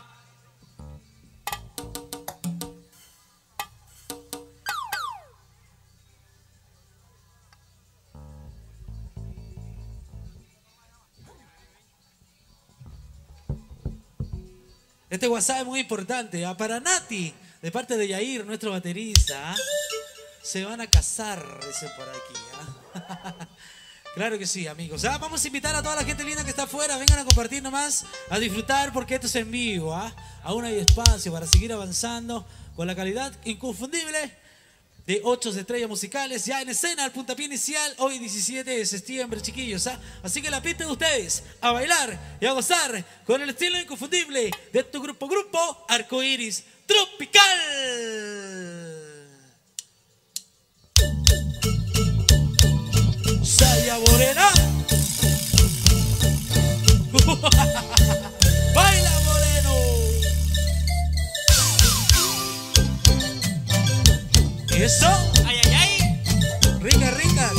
Este WhatsApp es muy importante. ¿ah? Para Nati, de parte de Yair, nuestro baterista. ¿ah? Se van a casar, dicen por aquí. ¿ah? Claro que sí, amigos. ¿ah? Vamos a invitar a toda la gente linda que está afuera. Vengan a compartir nomás, a disfrutar, porque esto es en vivo. ¿ah? Aún hay espacio para seguir avanzando con la calidad inconfundible de ocho estrellas musicales. Ya en escena, el puntapié inicial, hoy diecisiete de septiembre, chiquillos. ¿ah? Así que la pista de ustedes, a bailar y a gozar con el estilo inconfundible de tu grupo, grupo Arcoiris Tropical. Saya Morena. Baila Moreno. Eso. Ay, ay, ay. Ricas, ricas.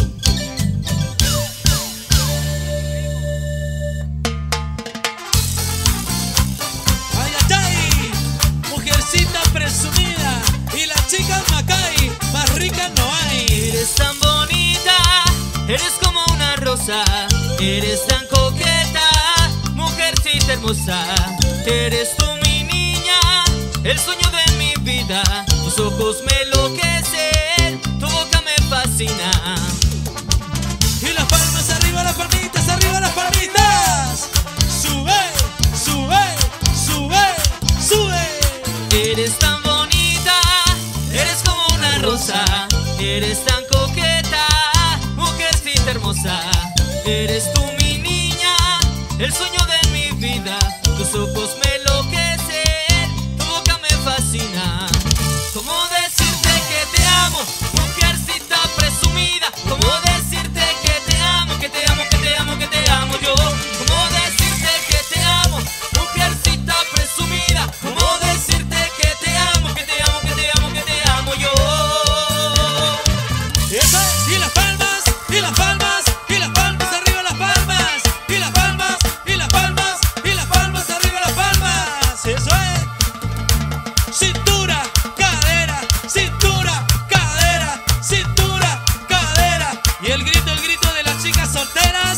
Ay, ay, ay. Mujercita presumida. Y las chicas Macay, más ricas no hay. Eres tan bonita, eres como una rosa, eres tan coqueta, mujercita hermosa. Eres tú mi niña, el sueño de mi vida. Tus ojos me enloquecen, tu boca me fascina. Y las palmas arriba, las palmitas, arriba las palmitas. Sube, sube, sube, sube. Eres tan bonita, eres como una rosa, eres tan coqueta, mujercita hermosa. Eres tú mi niña, el sueño de mi vida. Tus ojos me enloquecen, tu boca me fascina. ¿Cómo decirte que te amo, mujercita presumida? ¿Cómo decirte que te amo, que te amo, que te amo, que te amo yo? ¿Cómo decirte que te amo, mujercita presumida? ¿Cómo decirte que te amo, que te amo, que te amo, que te amo yo? Eso es. Y las palmas, y las palmas, y las palmas arriba las palmas, y las palmas, y las palmas, y las palmas arriba las palmas. Eso es. Cintura, cadera, cintura, cadera, cintura, cadera. Y el grito, el grito de las chicas solteras.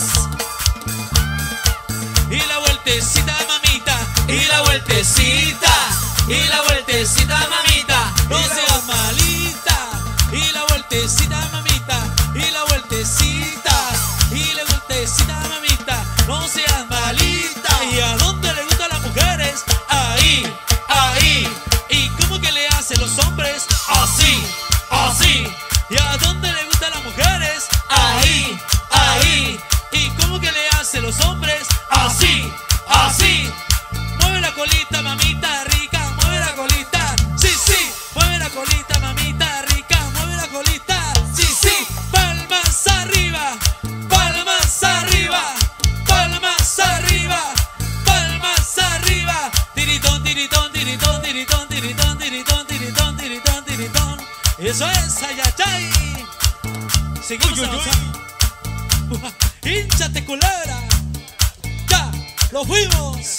Y la vueltecita, mamita. Y la vueltecita, y la vueltecita, mamita. No seas malita. Y la vueltecita, mamita. Y la vueltecita. Y la vueltecita, mamita. No seas malita. ¿Y a dónde le gustan las mujeres? Ahí, ahí. ¿Y cómo que le hacen los hombres? Así, así. ¿Y a dónde le gustan las mujeres? Ahí, ahí. ¿Y cómo que le hacen los hombres? Así, así. Mueve la colita, mamita rica, mueve la colita. Sí, sí, mueve la colita, mamita rica, mueve la colita. Sí, sí, palmas arriba, palmas arriba, palmas arriba, palmas arriba. Tiritón, tiritón, tiritón, tiritón, tiritón, tiritón, tiritón, tiritón, tiritón. Eso es, ayayay. Seguimos avanzando. Hínchate, culebra. Ya, lo fuimos.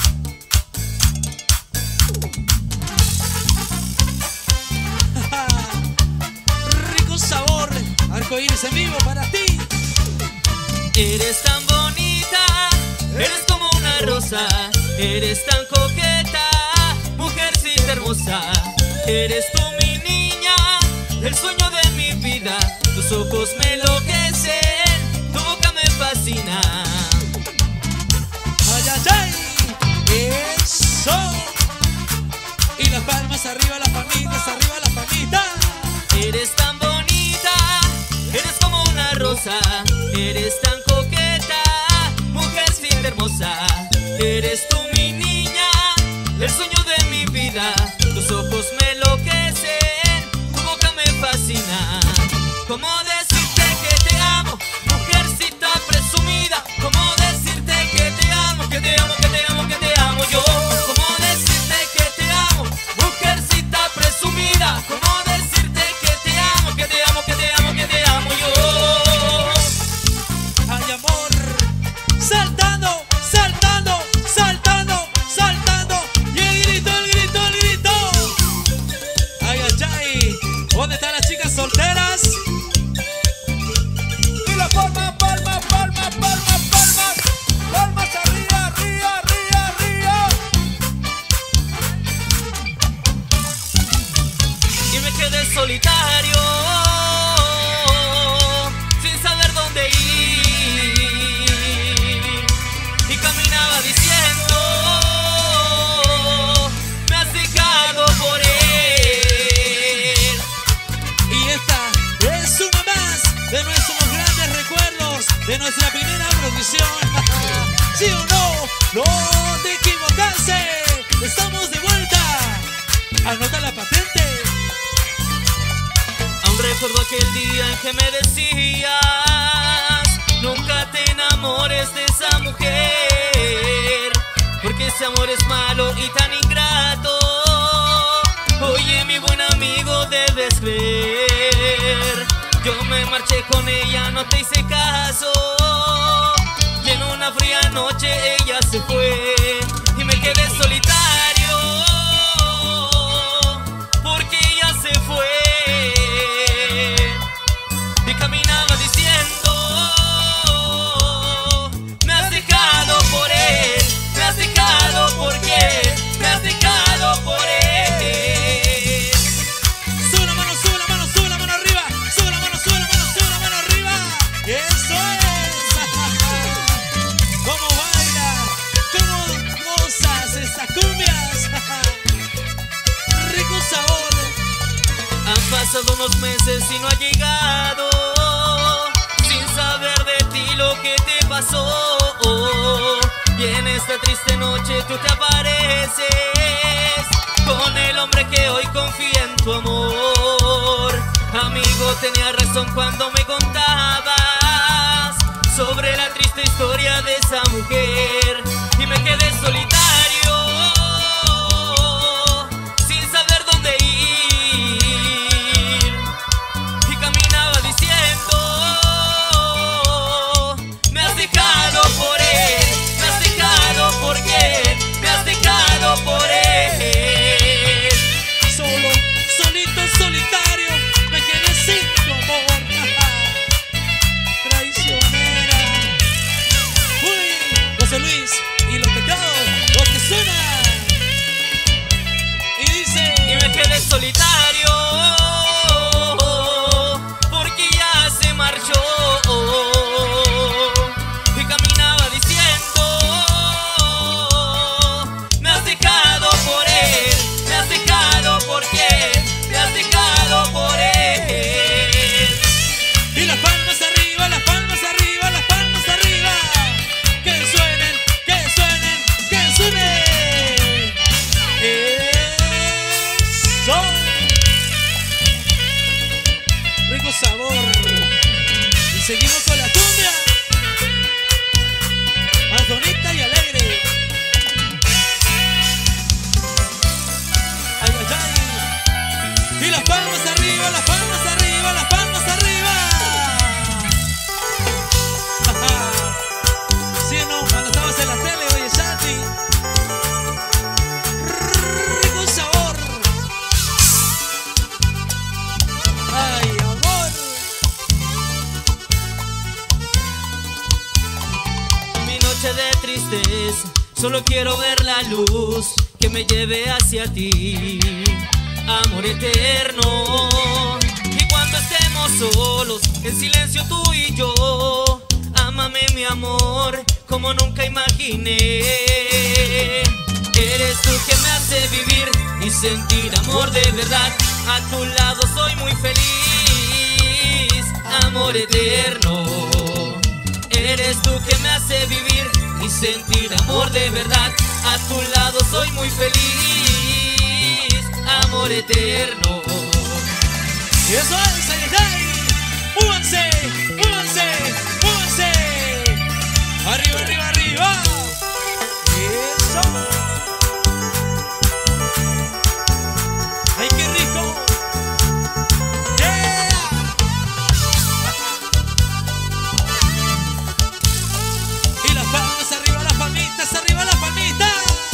Rico sabor, arcoíris en vivo para ti. Eres tan bonita, eres como una rosa. rosa. Eres tan coqueta, mujercita hermosa. Eres tú mi niña, el sueño de mi vida. Tus ojos me enloquecen, tu boca me fascina. Ay, ay, ay, eso. Y las palmas arriba, las palmitas, arriba las palmitas. Eres tan bonita, eres como una rosa. Eres tan coqueta, mujercita hermosa. Eres tú mi niña, el sueño de mi vida. Tus ojos me enloquecen, tu boca me fascina. ¿Cómo decirte que te amo, mujercita presumida? ¿Cómo decirte que te amo, que te amo, que te amo, que te amo yo? ¿Cómo decirte que te amo, mujercita presumida? ¿Cómo decirte que te amo, que te amo, que te amo, que te amo yo? Ay, amor, saltando, saltando, saltando, saltando. Y el grito, el grito, el grito. Ay, ay, ay. ¿Dónde están las chicas solteras? Y la palma, palma, palma, palma, palmas. Palmas arriba, arriba, arriba, arriba. Y me quedé solitario, sin saber dónde ir. Y caminaba diciendo, me has dejado por él. Y esta es una más de nuestros grandes recuerdos de nuestra primera producción. ¿Sí o no? No te equivocaste. Estamos de vuelta. Anota la patente. Aún recuerdo aquel día en que me decías, nunca te enamores de esa mujer, porque ese amor es malo y tan ingrato. Oye, mi buen amigo, debes ver, yo me marché con ella, no te hice caso, y en una fría noche ella se fue y me quedé solitario, porque ella se fue. Y caminaba diciendo, me has dejado por él, me has dejado por qué, me has dejado por él. Sube la mano, sube la mano, sube la mano arriba. Sube la mano, sube la mano, sube la mano arriba. Eso es. ¿Cómo baila? ¿Cómo gozas estas cumbias? Rico sabor. Han pasado unos meses y no ha llegado, sin saber de ti lo que te pasó. Y en esta triste noche tú te apareces con el hombre que hoy confía en tu amor. Amigo, tenía razón cuando me contabas sobre la triste historia de esa mujer. Y me quedé solitario, sin saber dónde ir. Y caminaba diciendo, me has dejado por él, me has dejado por qué, me has dejado por él. Solo, solito, solitario. Me quedé sin tu amor. Traicionera. Uy, José Luis y los pecados, los que suenan. Y dice, Y me quedé solitario, porque ya se marchó. Y caminaba diciendo, me has dejado por él, me has dejado por qué, me has dejado por él. y las palmas arriba, las palmas arriba, las palmas arriba. Que suenen, que suenen, que suenen. Eso. Rico sabor. Y seguimos con la cumbia. Más bonita y alegre. Ay, ay, ay. Y las palmas arriba, las palmas arriba, las palmas arriba. ¿Sí o no? Cuando estabas en la tele, oye, Santi. Rico sabor. Ay, amor. Mi noche de tristeza Solo quiero ver la luz que me lleve hacia ti, amor eterno. Y cuando estemos solos, en silencio tú y yo, ámame mi amor como nunca imaginé. Eres tú que me hace vivir y sentir amor de verdad. A tu lado soy muy feliz, amor eterno. Eres tú que me hace vivir y sentir amor de verdad. A tu lado soy muy feliz, amor eterno. Y eso es, ahí está ahí. Múvanse, múvanse, múvanse. Arriba, arriba, arriba. Eso. Ay, qué rico. Yeah. Y las palmas arriba, las palmitas, arriba las palmitas.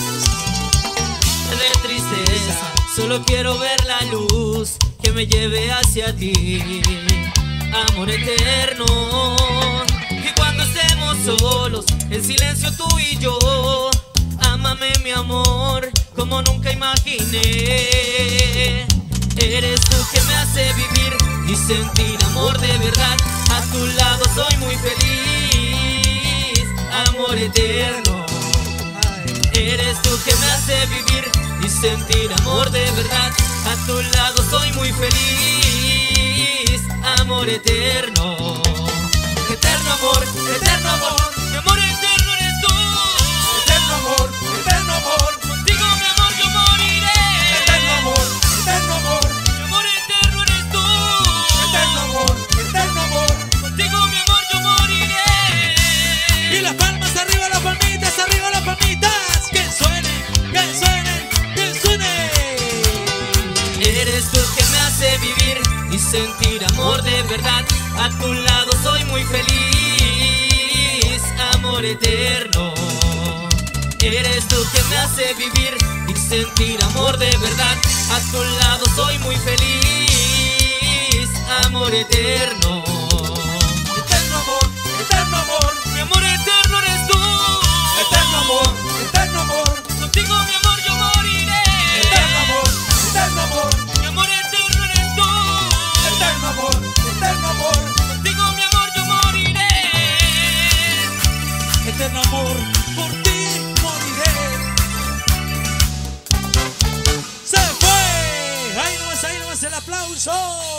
De tristeza, solo quiero ver la luz que me lleve hacia ti, amor eterno. Y cuando estemos solos, en silencio tú y yo, ámame mi amor como nunca imaginé. Eres tú que me hace vivir y sentir amor de verdad. A tu lado soy muy feliz, amor eterno. Eres tú que me hace vivir y sentir amor de verdad. A tu lado soy muy feliz, amor eterno. Eterno amor, eterno amor, mi amor eterno eres tú. Eterno amor, eterno amor, Contigo mi amor yo moriré. eterno amor, eterno amor, Mi amor eterno eres tú. eterno amor, eterno amor. Contigo mi amor yo moriré. Y las palmas arriba, las palmitas, arriba las palmitas. Que suenen, que suenen, que suenen. Eres tú que me hace vivir y sentir amor de verdad. A tu lado soy muy feliz, amor eterno. Eres tú que me hace vivir y sentir amor de verdad. A tu lado soy muy feliz, amor eterno. Eterno amor, eterno amor, Mi amor eterno eres tú. eterno amor, eterno amor, Contigo mi amor yo moriré. eterno amor, eterno amor, Mi amor eterno eres tú. eterno amor, eterno amor. Contigo mi amor yo moriré. Eterno amor, por ti moriré. ¡Se fue! ¡Ahí nomás, ahí nomás el aplauso!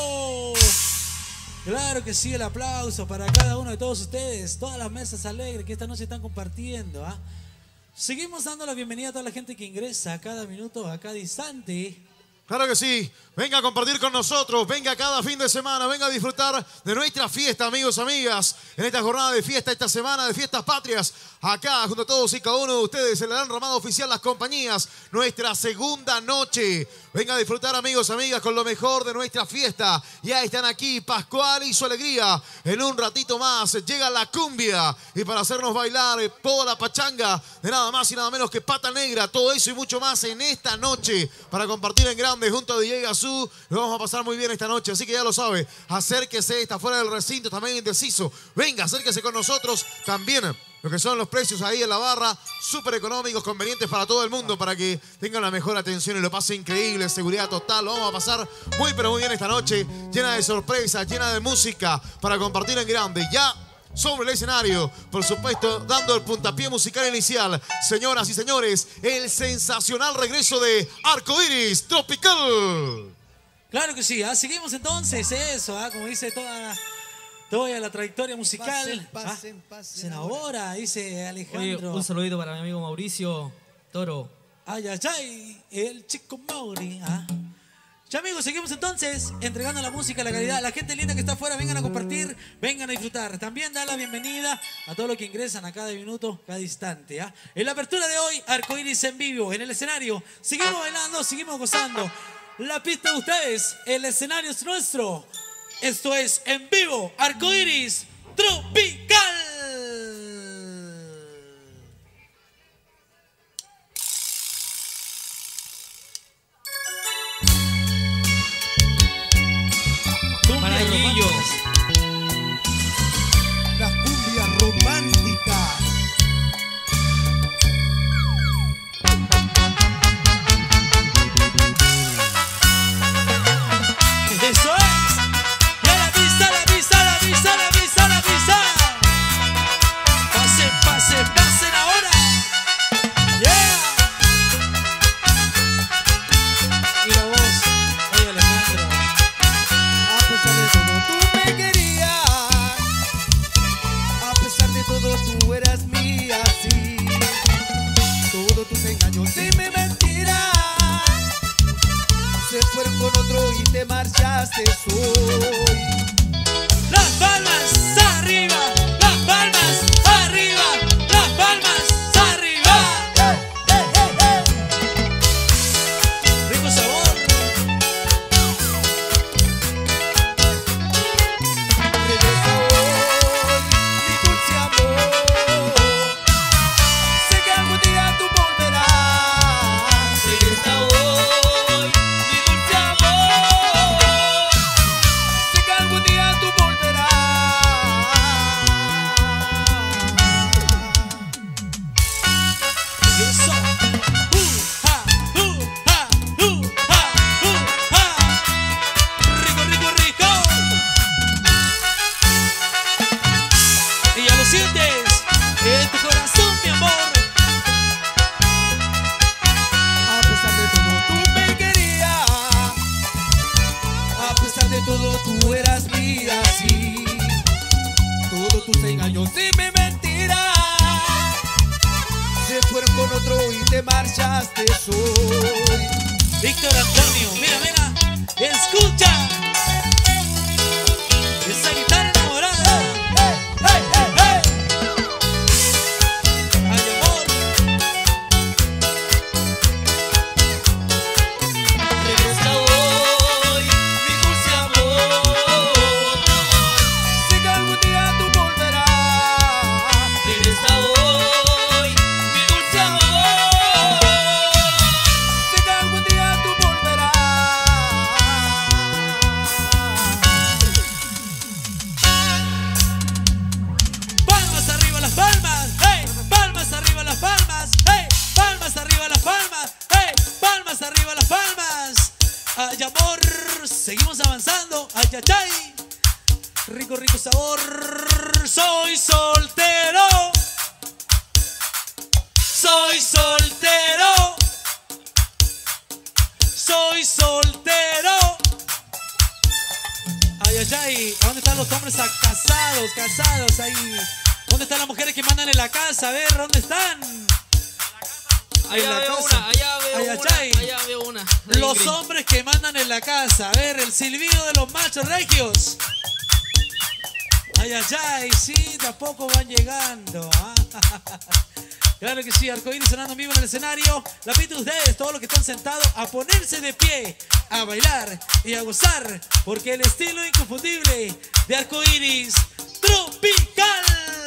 Claro que sí, el aplauso para cada uno de todos ustedes, todas las mesas alegres que esta noche están compartiendo. ¿ah? Seguimos dando la bienvenida a toda la gente que ingresa a cada minuto, a cada instante. Claro que sí. Venga a compartir con nosotros. Venga cada fin de semana. Venga a disfrutar de nuestra fiesta, amigos, amigas. En esta jornada de fiesta, esta semana de fiestas patrias. Acá, junto a todos y cada uno de ustedes, en la gran ramada oficial Las Compañías. Nuestra segunda noche. Venga a disfrutar, amigos, amigas, con lo mejor de nuestra fiesta. Ya están aquí Pascual y su alegría. En un ratito más llega la cumbia. Y para hacernos bailar eh, toda la pachanga de nada más y nada menos que Pata Negra. Todo eso y mucho más en esta noche. Para compartir en grande junto a D J Gazú. Lo vamos a pasar muy bien esta noche. Así que ya lo sabe. Acérquese, está fuera del recinto, también indeciso. Venga, acérquese con nosotros. También lo que son los precios ahí en la barra, súper económicos, convenientes para todo el mundo, para que tengan la mejor atención y lo pase increíble, seguridad total. Lo vamos a pasar muy pero muy bien esta noche, llena de sorpresas, llena de música, para compartir en grande. Ya sobre el escenario, por supuesto, dando el puntapié musical inicial, señoras y señores, el sensacional regreso de Arcoiris Tropical. Claro que sí, ¿ah? Seguimos entonces, eso, ¿ah? Como dice toda, toda la trayectoria musical. Pasen, pasen, ¿ah? pasen Pasen ahora, dice Alejandro. Oye, un saludito para mi amigo Mauricio Toro. Ay, ay, ay, el chico Mauri. ¿ah? Ya amigos, seguimos entonces entregando la música, la calidad. La gente linda que está afuera, vengan a compartir, vengan a disfrutar. También da la bienvenida a todos los que ingresan a cada minuto, cada instante. ¿ah? En la apertura de hoy, Arcoiris en vivo, en el escenario. Seguimos bailando, seguimos gozando. La pista de ustedes, el escenario es nuestro. Esto es en vivo, Arcoiris Tropical. Para Gillo. Las cumbias románticas. soy. Las palmas arriba, las palmas arriba, las palmas arriba. Rico sabor. Regresa hoy, mi dulce amor. Sé que algún día tú volverás. Regresa hoy, mi dulce amor. Sé que algún día tú volverás. Eso. Uh, ja, uh, ja, uh, ja, uh, ja. Rico, rico, rico. Y ya lo sientes en tu corazón, mi amor. A pesar de todo tú me querías. A pesar de todo tú eras mía, sí. Todos tus engaños y mi mentira se fueron con otro y te marchaste soy. Víctor Antonio, mira, mira, escucha esa guitarra enamorada. ¡Hey, hey, hey! Ay, amor, Regresa hoy, mi dulce amor. Sé que algún día tú volverás. Regresa hoy, mi dulce amor. Sé que algún día tú volverás. palmas arriba las palmas, hey, palmas arriba las palmas, hey, palmas arriba las palmas, hey, palmas arriba las palmas. Ay, amor, seguimos avanzando, ay, ay, ay. Rico, rico sabor. Soy soltero. Soy soltero. Soy soltero. Ay, ay, ay. ¿A dónde están los hombres a- casados, casados ahí? ¿Dónde están las mujeres que mandan en la casa? A ver, ¿dónde están? Allá En la veo casa. una, allá veo Ay, ay, una, ay. allá veo una. Los Ingrid. hombres que mandan en la casa. A ver, el silbido de los machos regios. Ay, ay, ay, sí, de a poco van llegando. ah. Claro que sí, Arcoíris sonando en vivo en el escenario. La pito de ustedes, todos los que están sentados, a ponerse de pie, a bailar y a gozar, porque el estilo inconfundible de Arcoíris tropical.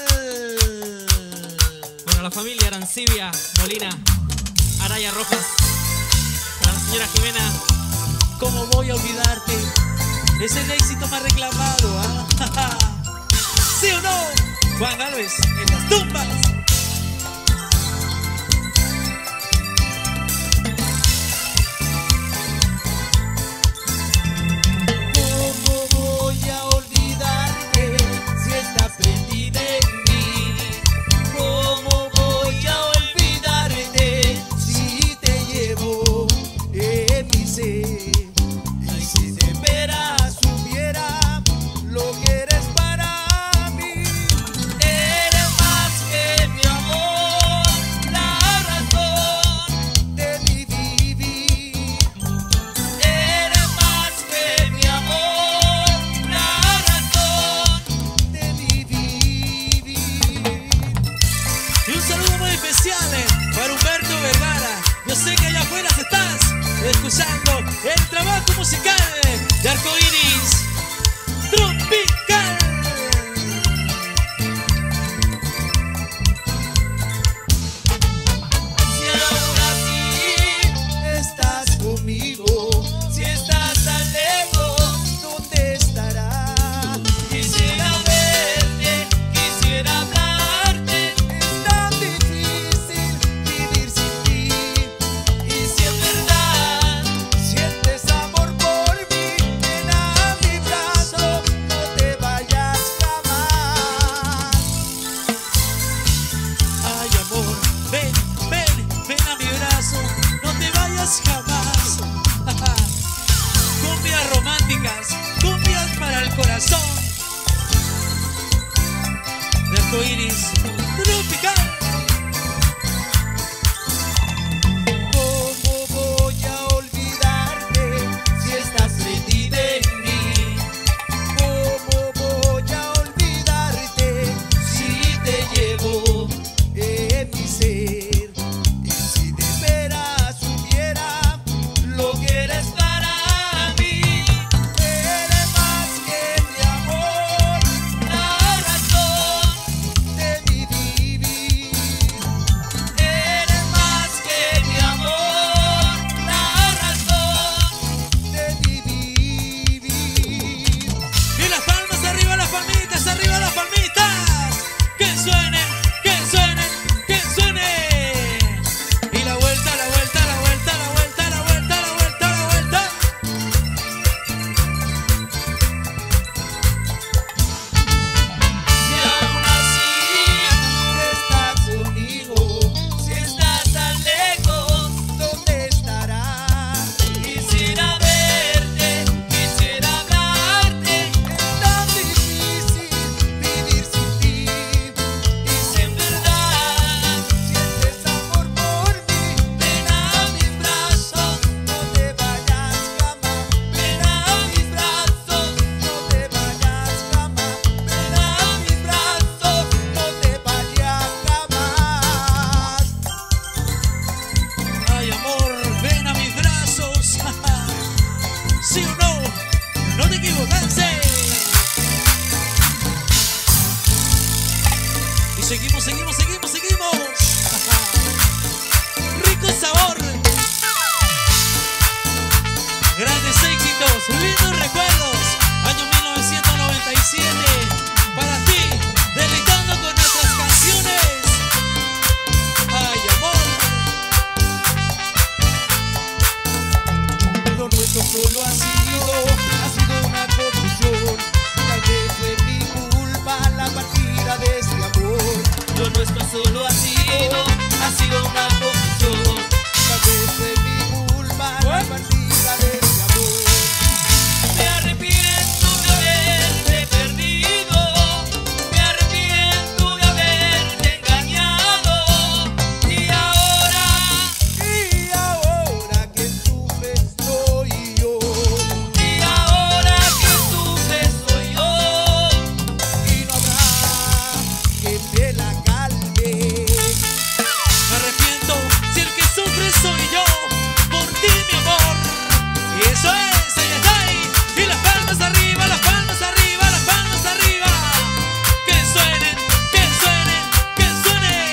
Para la familia Arancibia, Molina, Araya Rojas. Para la señora Jimena. ¿Cómo voy a olvidarte? Es el éxito más reclamado, ¿ah? ¿Sí o no? Juan Alves en las tumbas. ¿Cómo voy a olvidarte si estás prendida en mí? ¿Cómo voy a olvidarte si te llevo en mi ser? Y si de veras supiera lo que eres para mí. Eres más que mi amor, la razón De mi vivir, Eres más que mi amor, la razón de mi vivir. Y un saludo muy especial eh, para Humberto Vergara. Yo sé que allá afuera estás escuchando el trabajo musical de Arcoíris tropical. Si aún así estás conmigo, si estás tan lejos, ¿dónde estarás? Quisiera verte, quisiera hablarte. Es tan difícil vivir sin ti. Y si es verdad, Sientes amor por mí, ven a mi brazo, no te vayas jamás. Ay, amor, ven, ven, ven a mi brazo, no te vayas jamás. Cumbias románticas, cumbias para el corazón de Arcoíris tropical. ¿Cómo voy a olvidarte si estás prendida en mí? Seguimos, seguimos, seguimos, seguimos. Rico sabor. Grandes éxitos, lindos recuerdos. Año mil novecientos noventa y siete. Para ti, deleitando con nuestras canciones. Ay, amor. Lo nuestro solo ha sido, ha sido una confusión. Tal vez fue mi culpa la partida de este amor. Lo nuestro solo ha sido, ha sido una confusión. Tal vez fue mi culpa la partida de este amor. Me arrepiento de haberte perdido. Me arrepiento de haberte engañado. Y ahora, Y ahora que sufre soy yo. y ahora que sufre soy yo. Y no habrá que me la calme. Me arrepiento si el que sufre soy yo. Por ti, mi amor. Y eso es, ahí está ahí. Y las palmas arriba, las palmas arriba, las palmas arriba. Que suenen, que suenen, que suenen.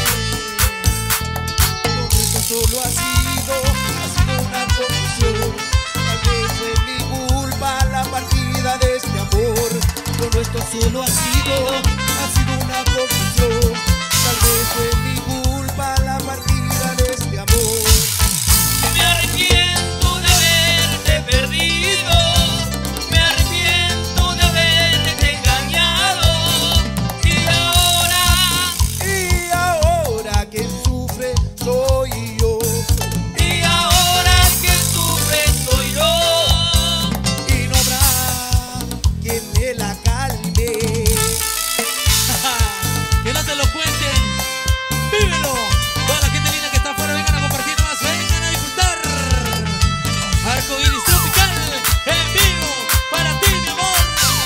Lo nuestro solo ha sido, ha sido una confusión. Tal vez fue mi culpa la partida de este amor. Lo nuestro solo ha sido, ha sido una confusión. Tal vez fue mi culpa la partida de este amor. Me arrepiento de haberte perdido. Me arrepiento de haberte engañado. Y ahora, Y ahora quien sufre soy yo. y ahora que sufre soy yo. Y no habrá quien me la calme. Que no te lo cuenten. Vívelo. Toda la gente linda que está afuera, vengan a compartir más, vengan a disfrutar. Arco Iris Tropical en vivo para ti, mi amor.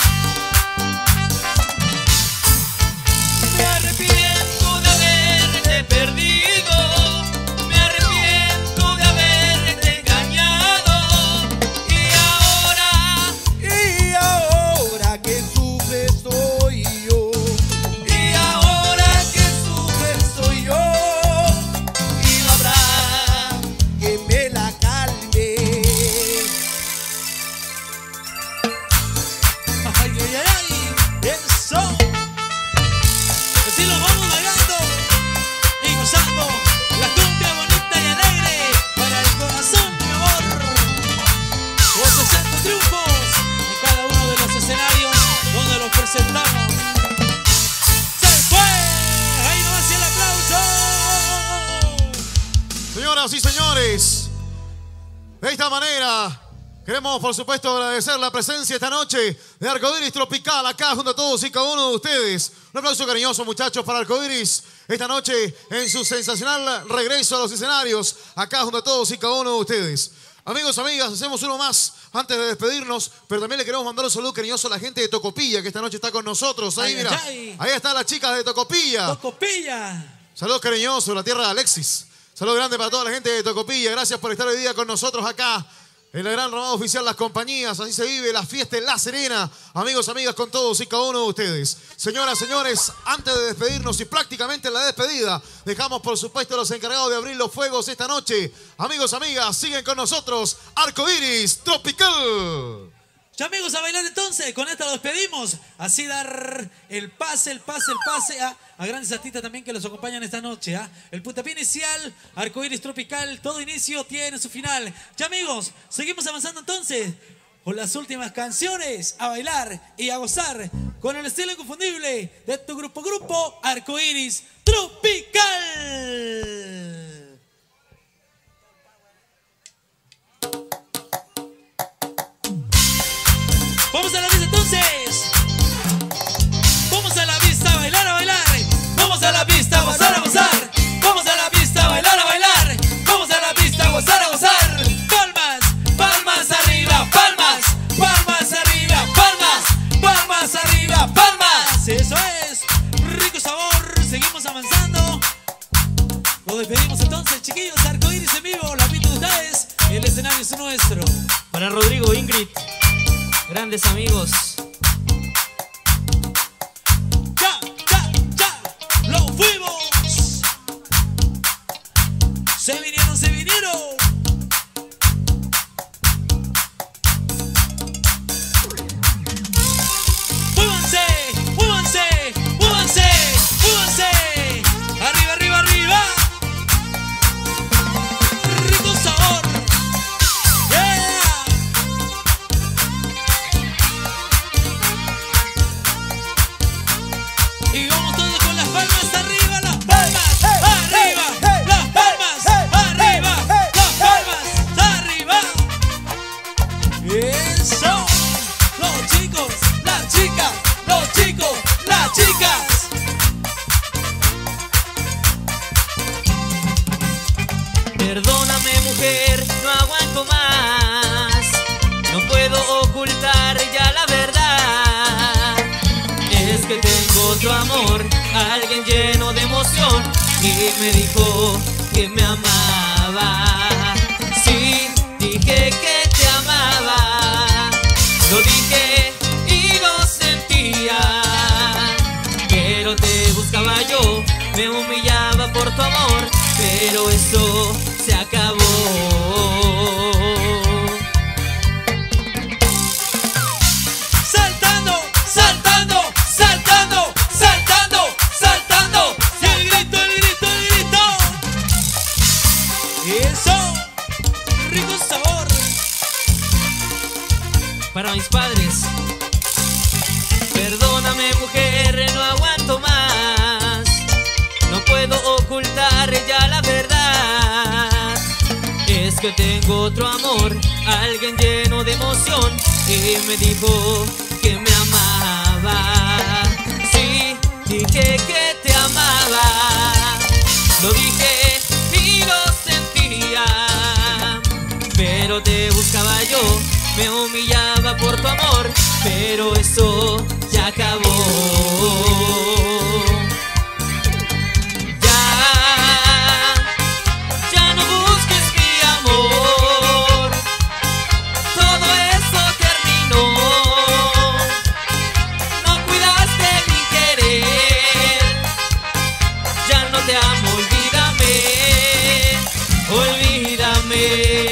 Me arrepiento de haberte perdido. Me arrepiento de haberte engañado. Y ahora, Y ahora quien sufre soy yo. y ahora que sufre soy yo. Y no habrá quien me la calme. Ay, ay, ay, ay. Eso. Así lo vamos bailando y gozando la cumbia bonita y alegre para el corazón, mi amor. Con sesenta triunfos en cada uno de los escenarios donde los presentamos. ¡Se fue! ¡Ahí no hacia el aplauso! Señoras y señores, de esta manera queremos por supuesto agradecer la presencia esta noche de Arcoiris Tropical acá junto a todos y cada uno de ustedes. Un aplauso cariñoso, muchachos, para Arcoiris esta noche en su sensacional regreso a los escenarios acá junto a todos y cada uno de ustedes. Amigos, amigas, hacemos uno más antes de despedirnos, pero también le queremos mandar un saludo cariñoso a la gente de Tocopilla que esta noche está con nosotros. Ahí, Ay, mira, ay, ay. ahí están las chicas de Tocopilla. ¡Tocopilla! Saludos cariñosos, la tierra de Alexis. Saludos grande para toda la gente de Tocopilla. Gracias por estar hoy día con nosotros acá en el gran ramado oficial Las Compañías. Así se vive la fiesta en La Serena. Amigos, amigas, con todos y cada uno de ustedes. Señoras, señores, antes de despedirnos y prácticamente en la despedida, dejamos por supuesto a los encargados de abrir los fuegos esta noche. Amigos, amigas, siguen con nosotros Arcoiris Tropical. Ya amigos, a bailar entonces, con esta lo despedimos. Así dar el pase, el pase, el pase a, a grandes artistas también que los acompañan esta noche. ¿ah? El puntapié inicial, Arcoiris Tropical, todo inicio tiene su final. Ya amigos, seguimos avanzando entonces con las últimas canciones, a bailar y a gozar con el estilo inconfundible de tu grupo grupo Arcoiris Tropical. Vamos a la vista entonces. Vamos a la pista a bailar, a bailar. Vamos a la pista a gozar, a gozar. Vamos a la pista a bailar, a bailar. Vamos a la pista a gozar, a gozar. Palmas, palmas arriba, palmas, palmas arriba, palmas, palmas arriba, palmas. Eso es, rico sabor. Seguimos avanzando. Nos despedimos entonces, chiquillos. Arcoiris en vivo, la pista de ustedes. El escenario es nuestro. Para Rodrigo, Ingrid, grandes amigos, otro amor, alguien lleno de emoción, y me dijo que me amaba. Sí, dije que te amaba, lo dije y lo sentía, pero te buscaba yo, me humillaba por tu amor, pero eso se acabó. Saltando, saltando, saltando, saltando, saltando. Y el grito, el grito, el grito. Eso, rico sabor. Para mis padres, perdóname mujer, no aguanto más, no puedo ocultar ya la verdad. Es que tengo otro amor, alguien lleno de emoción, y me dijo que me amaba. Sí, dije que te amaba, lo dije y lo sentía, pero te buscaba yo, me humillaba por tu amor, pero eso ya acabó. Ya, ya no busques mi amor, todo eso terminó. No cuidaste mi querer, ya no te amo, olvídame, olvídame.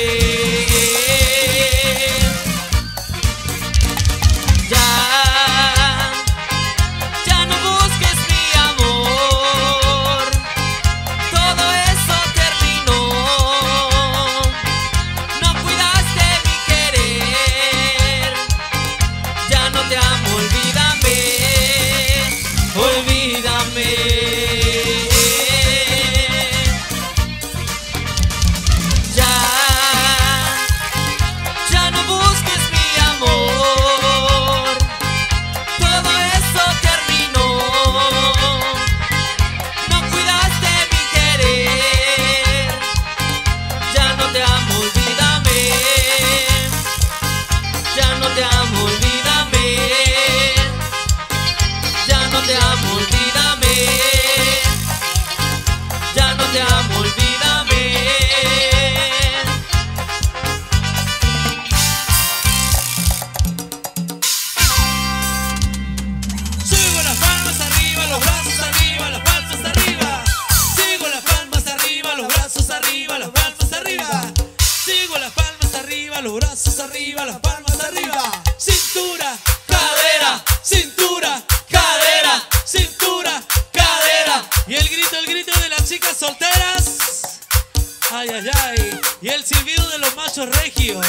Los brazos arriba, las palmas arriba. Cintura, cadera, cintura, cadera, cintura, cadera. Y el grito, el grito de las chicas solteras. Ay, ay, ay. Y el silbido de los machos regios.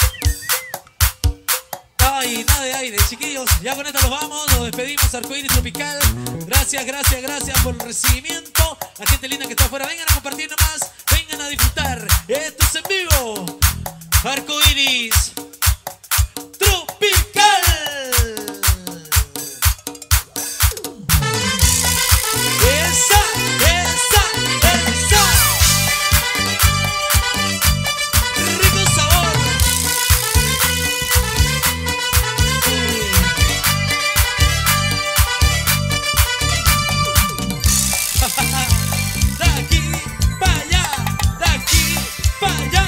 Ay, nada de aire, chiquillos. Ya con esto nos vamos, nos despedimos. Arcoíris Tropical. Gracias, gracias, gracias por el recibimiento. La gente linda que está afuera, vengan a compartir nomás. Vengan a disfrutar. Esto es en vivo. Arcoíris Tropical. Esa, esa, esa. Rico sabor. De aquí para allá, de aquí para allá.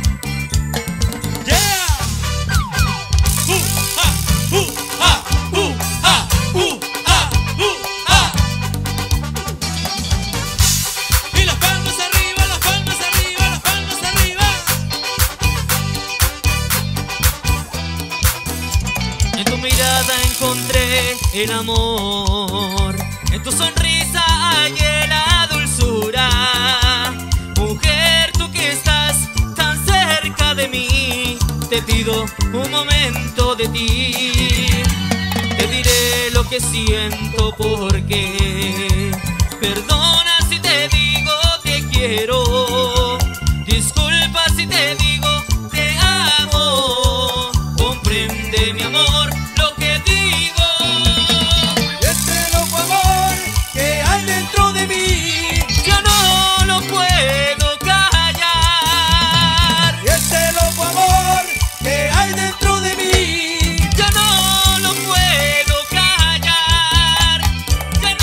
Encontré el amor, en tu sonrisa hallé la dulzura. Mujer, tú que estás tan cerca de mí, te pido un momento de ti. Te diré lo que siento porque perdona si te digo te quiero. Disculpa si te digo te amo. Comprende mi amor lo que digo. Este loco amor que hay dentro de mí, Yo no lo puedo callar. este loco amor que hay dentro de mí, Yo no lo puedo callar. Ya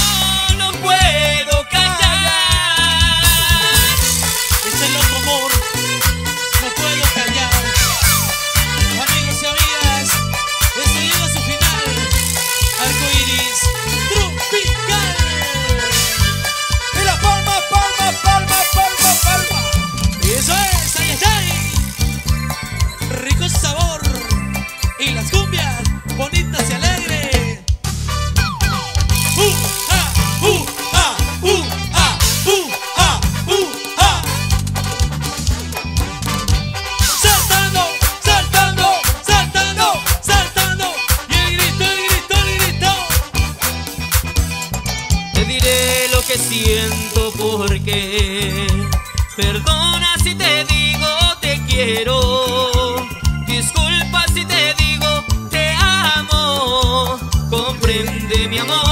siento por qué. Perdona si te digo te quiero, disculpa si te digo te amo. Comprende mi amor.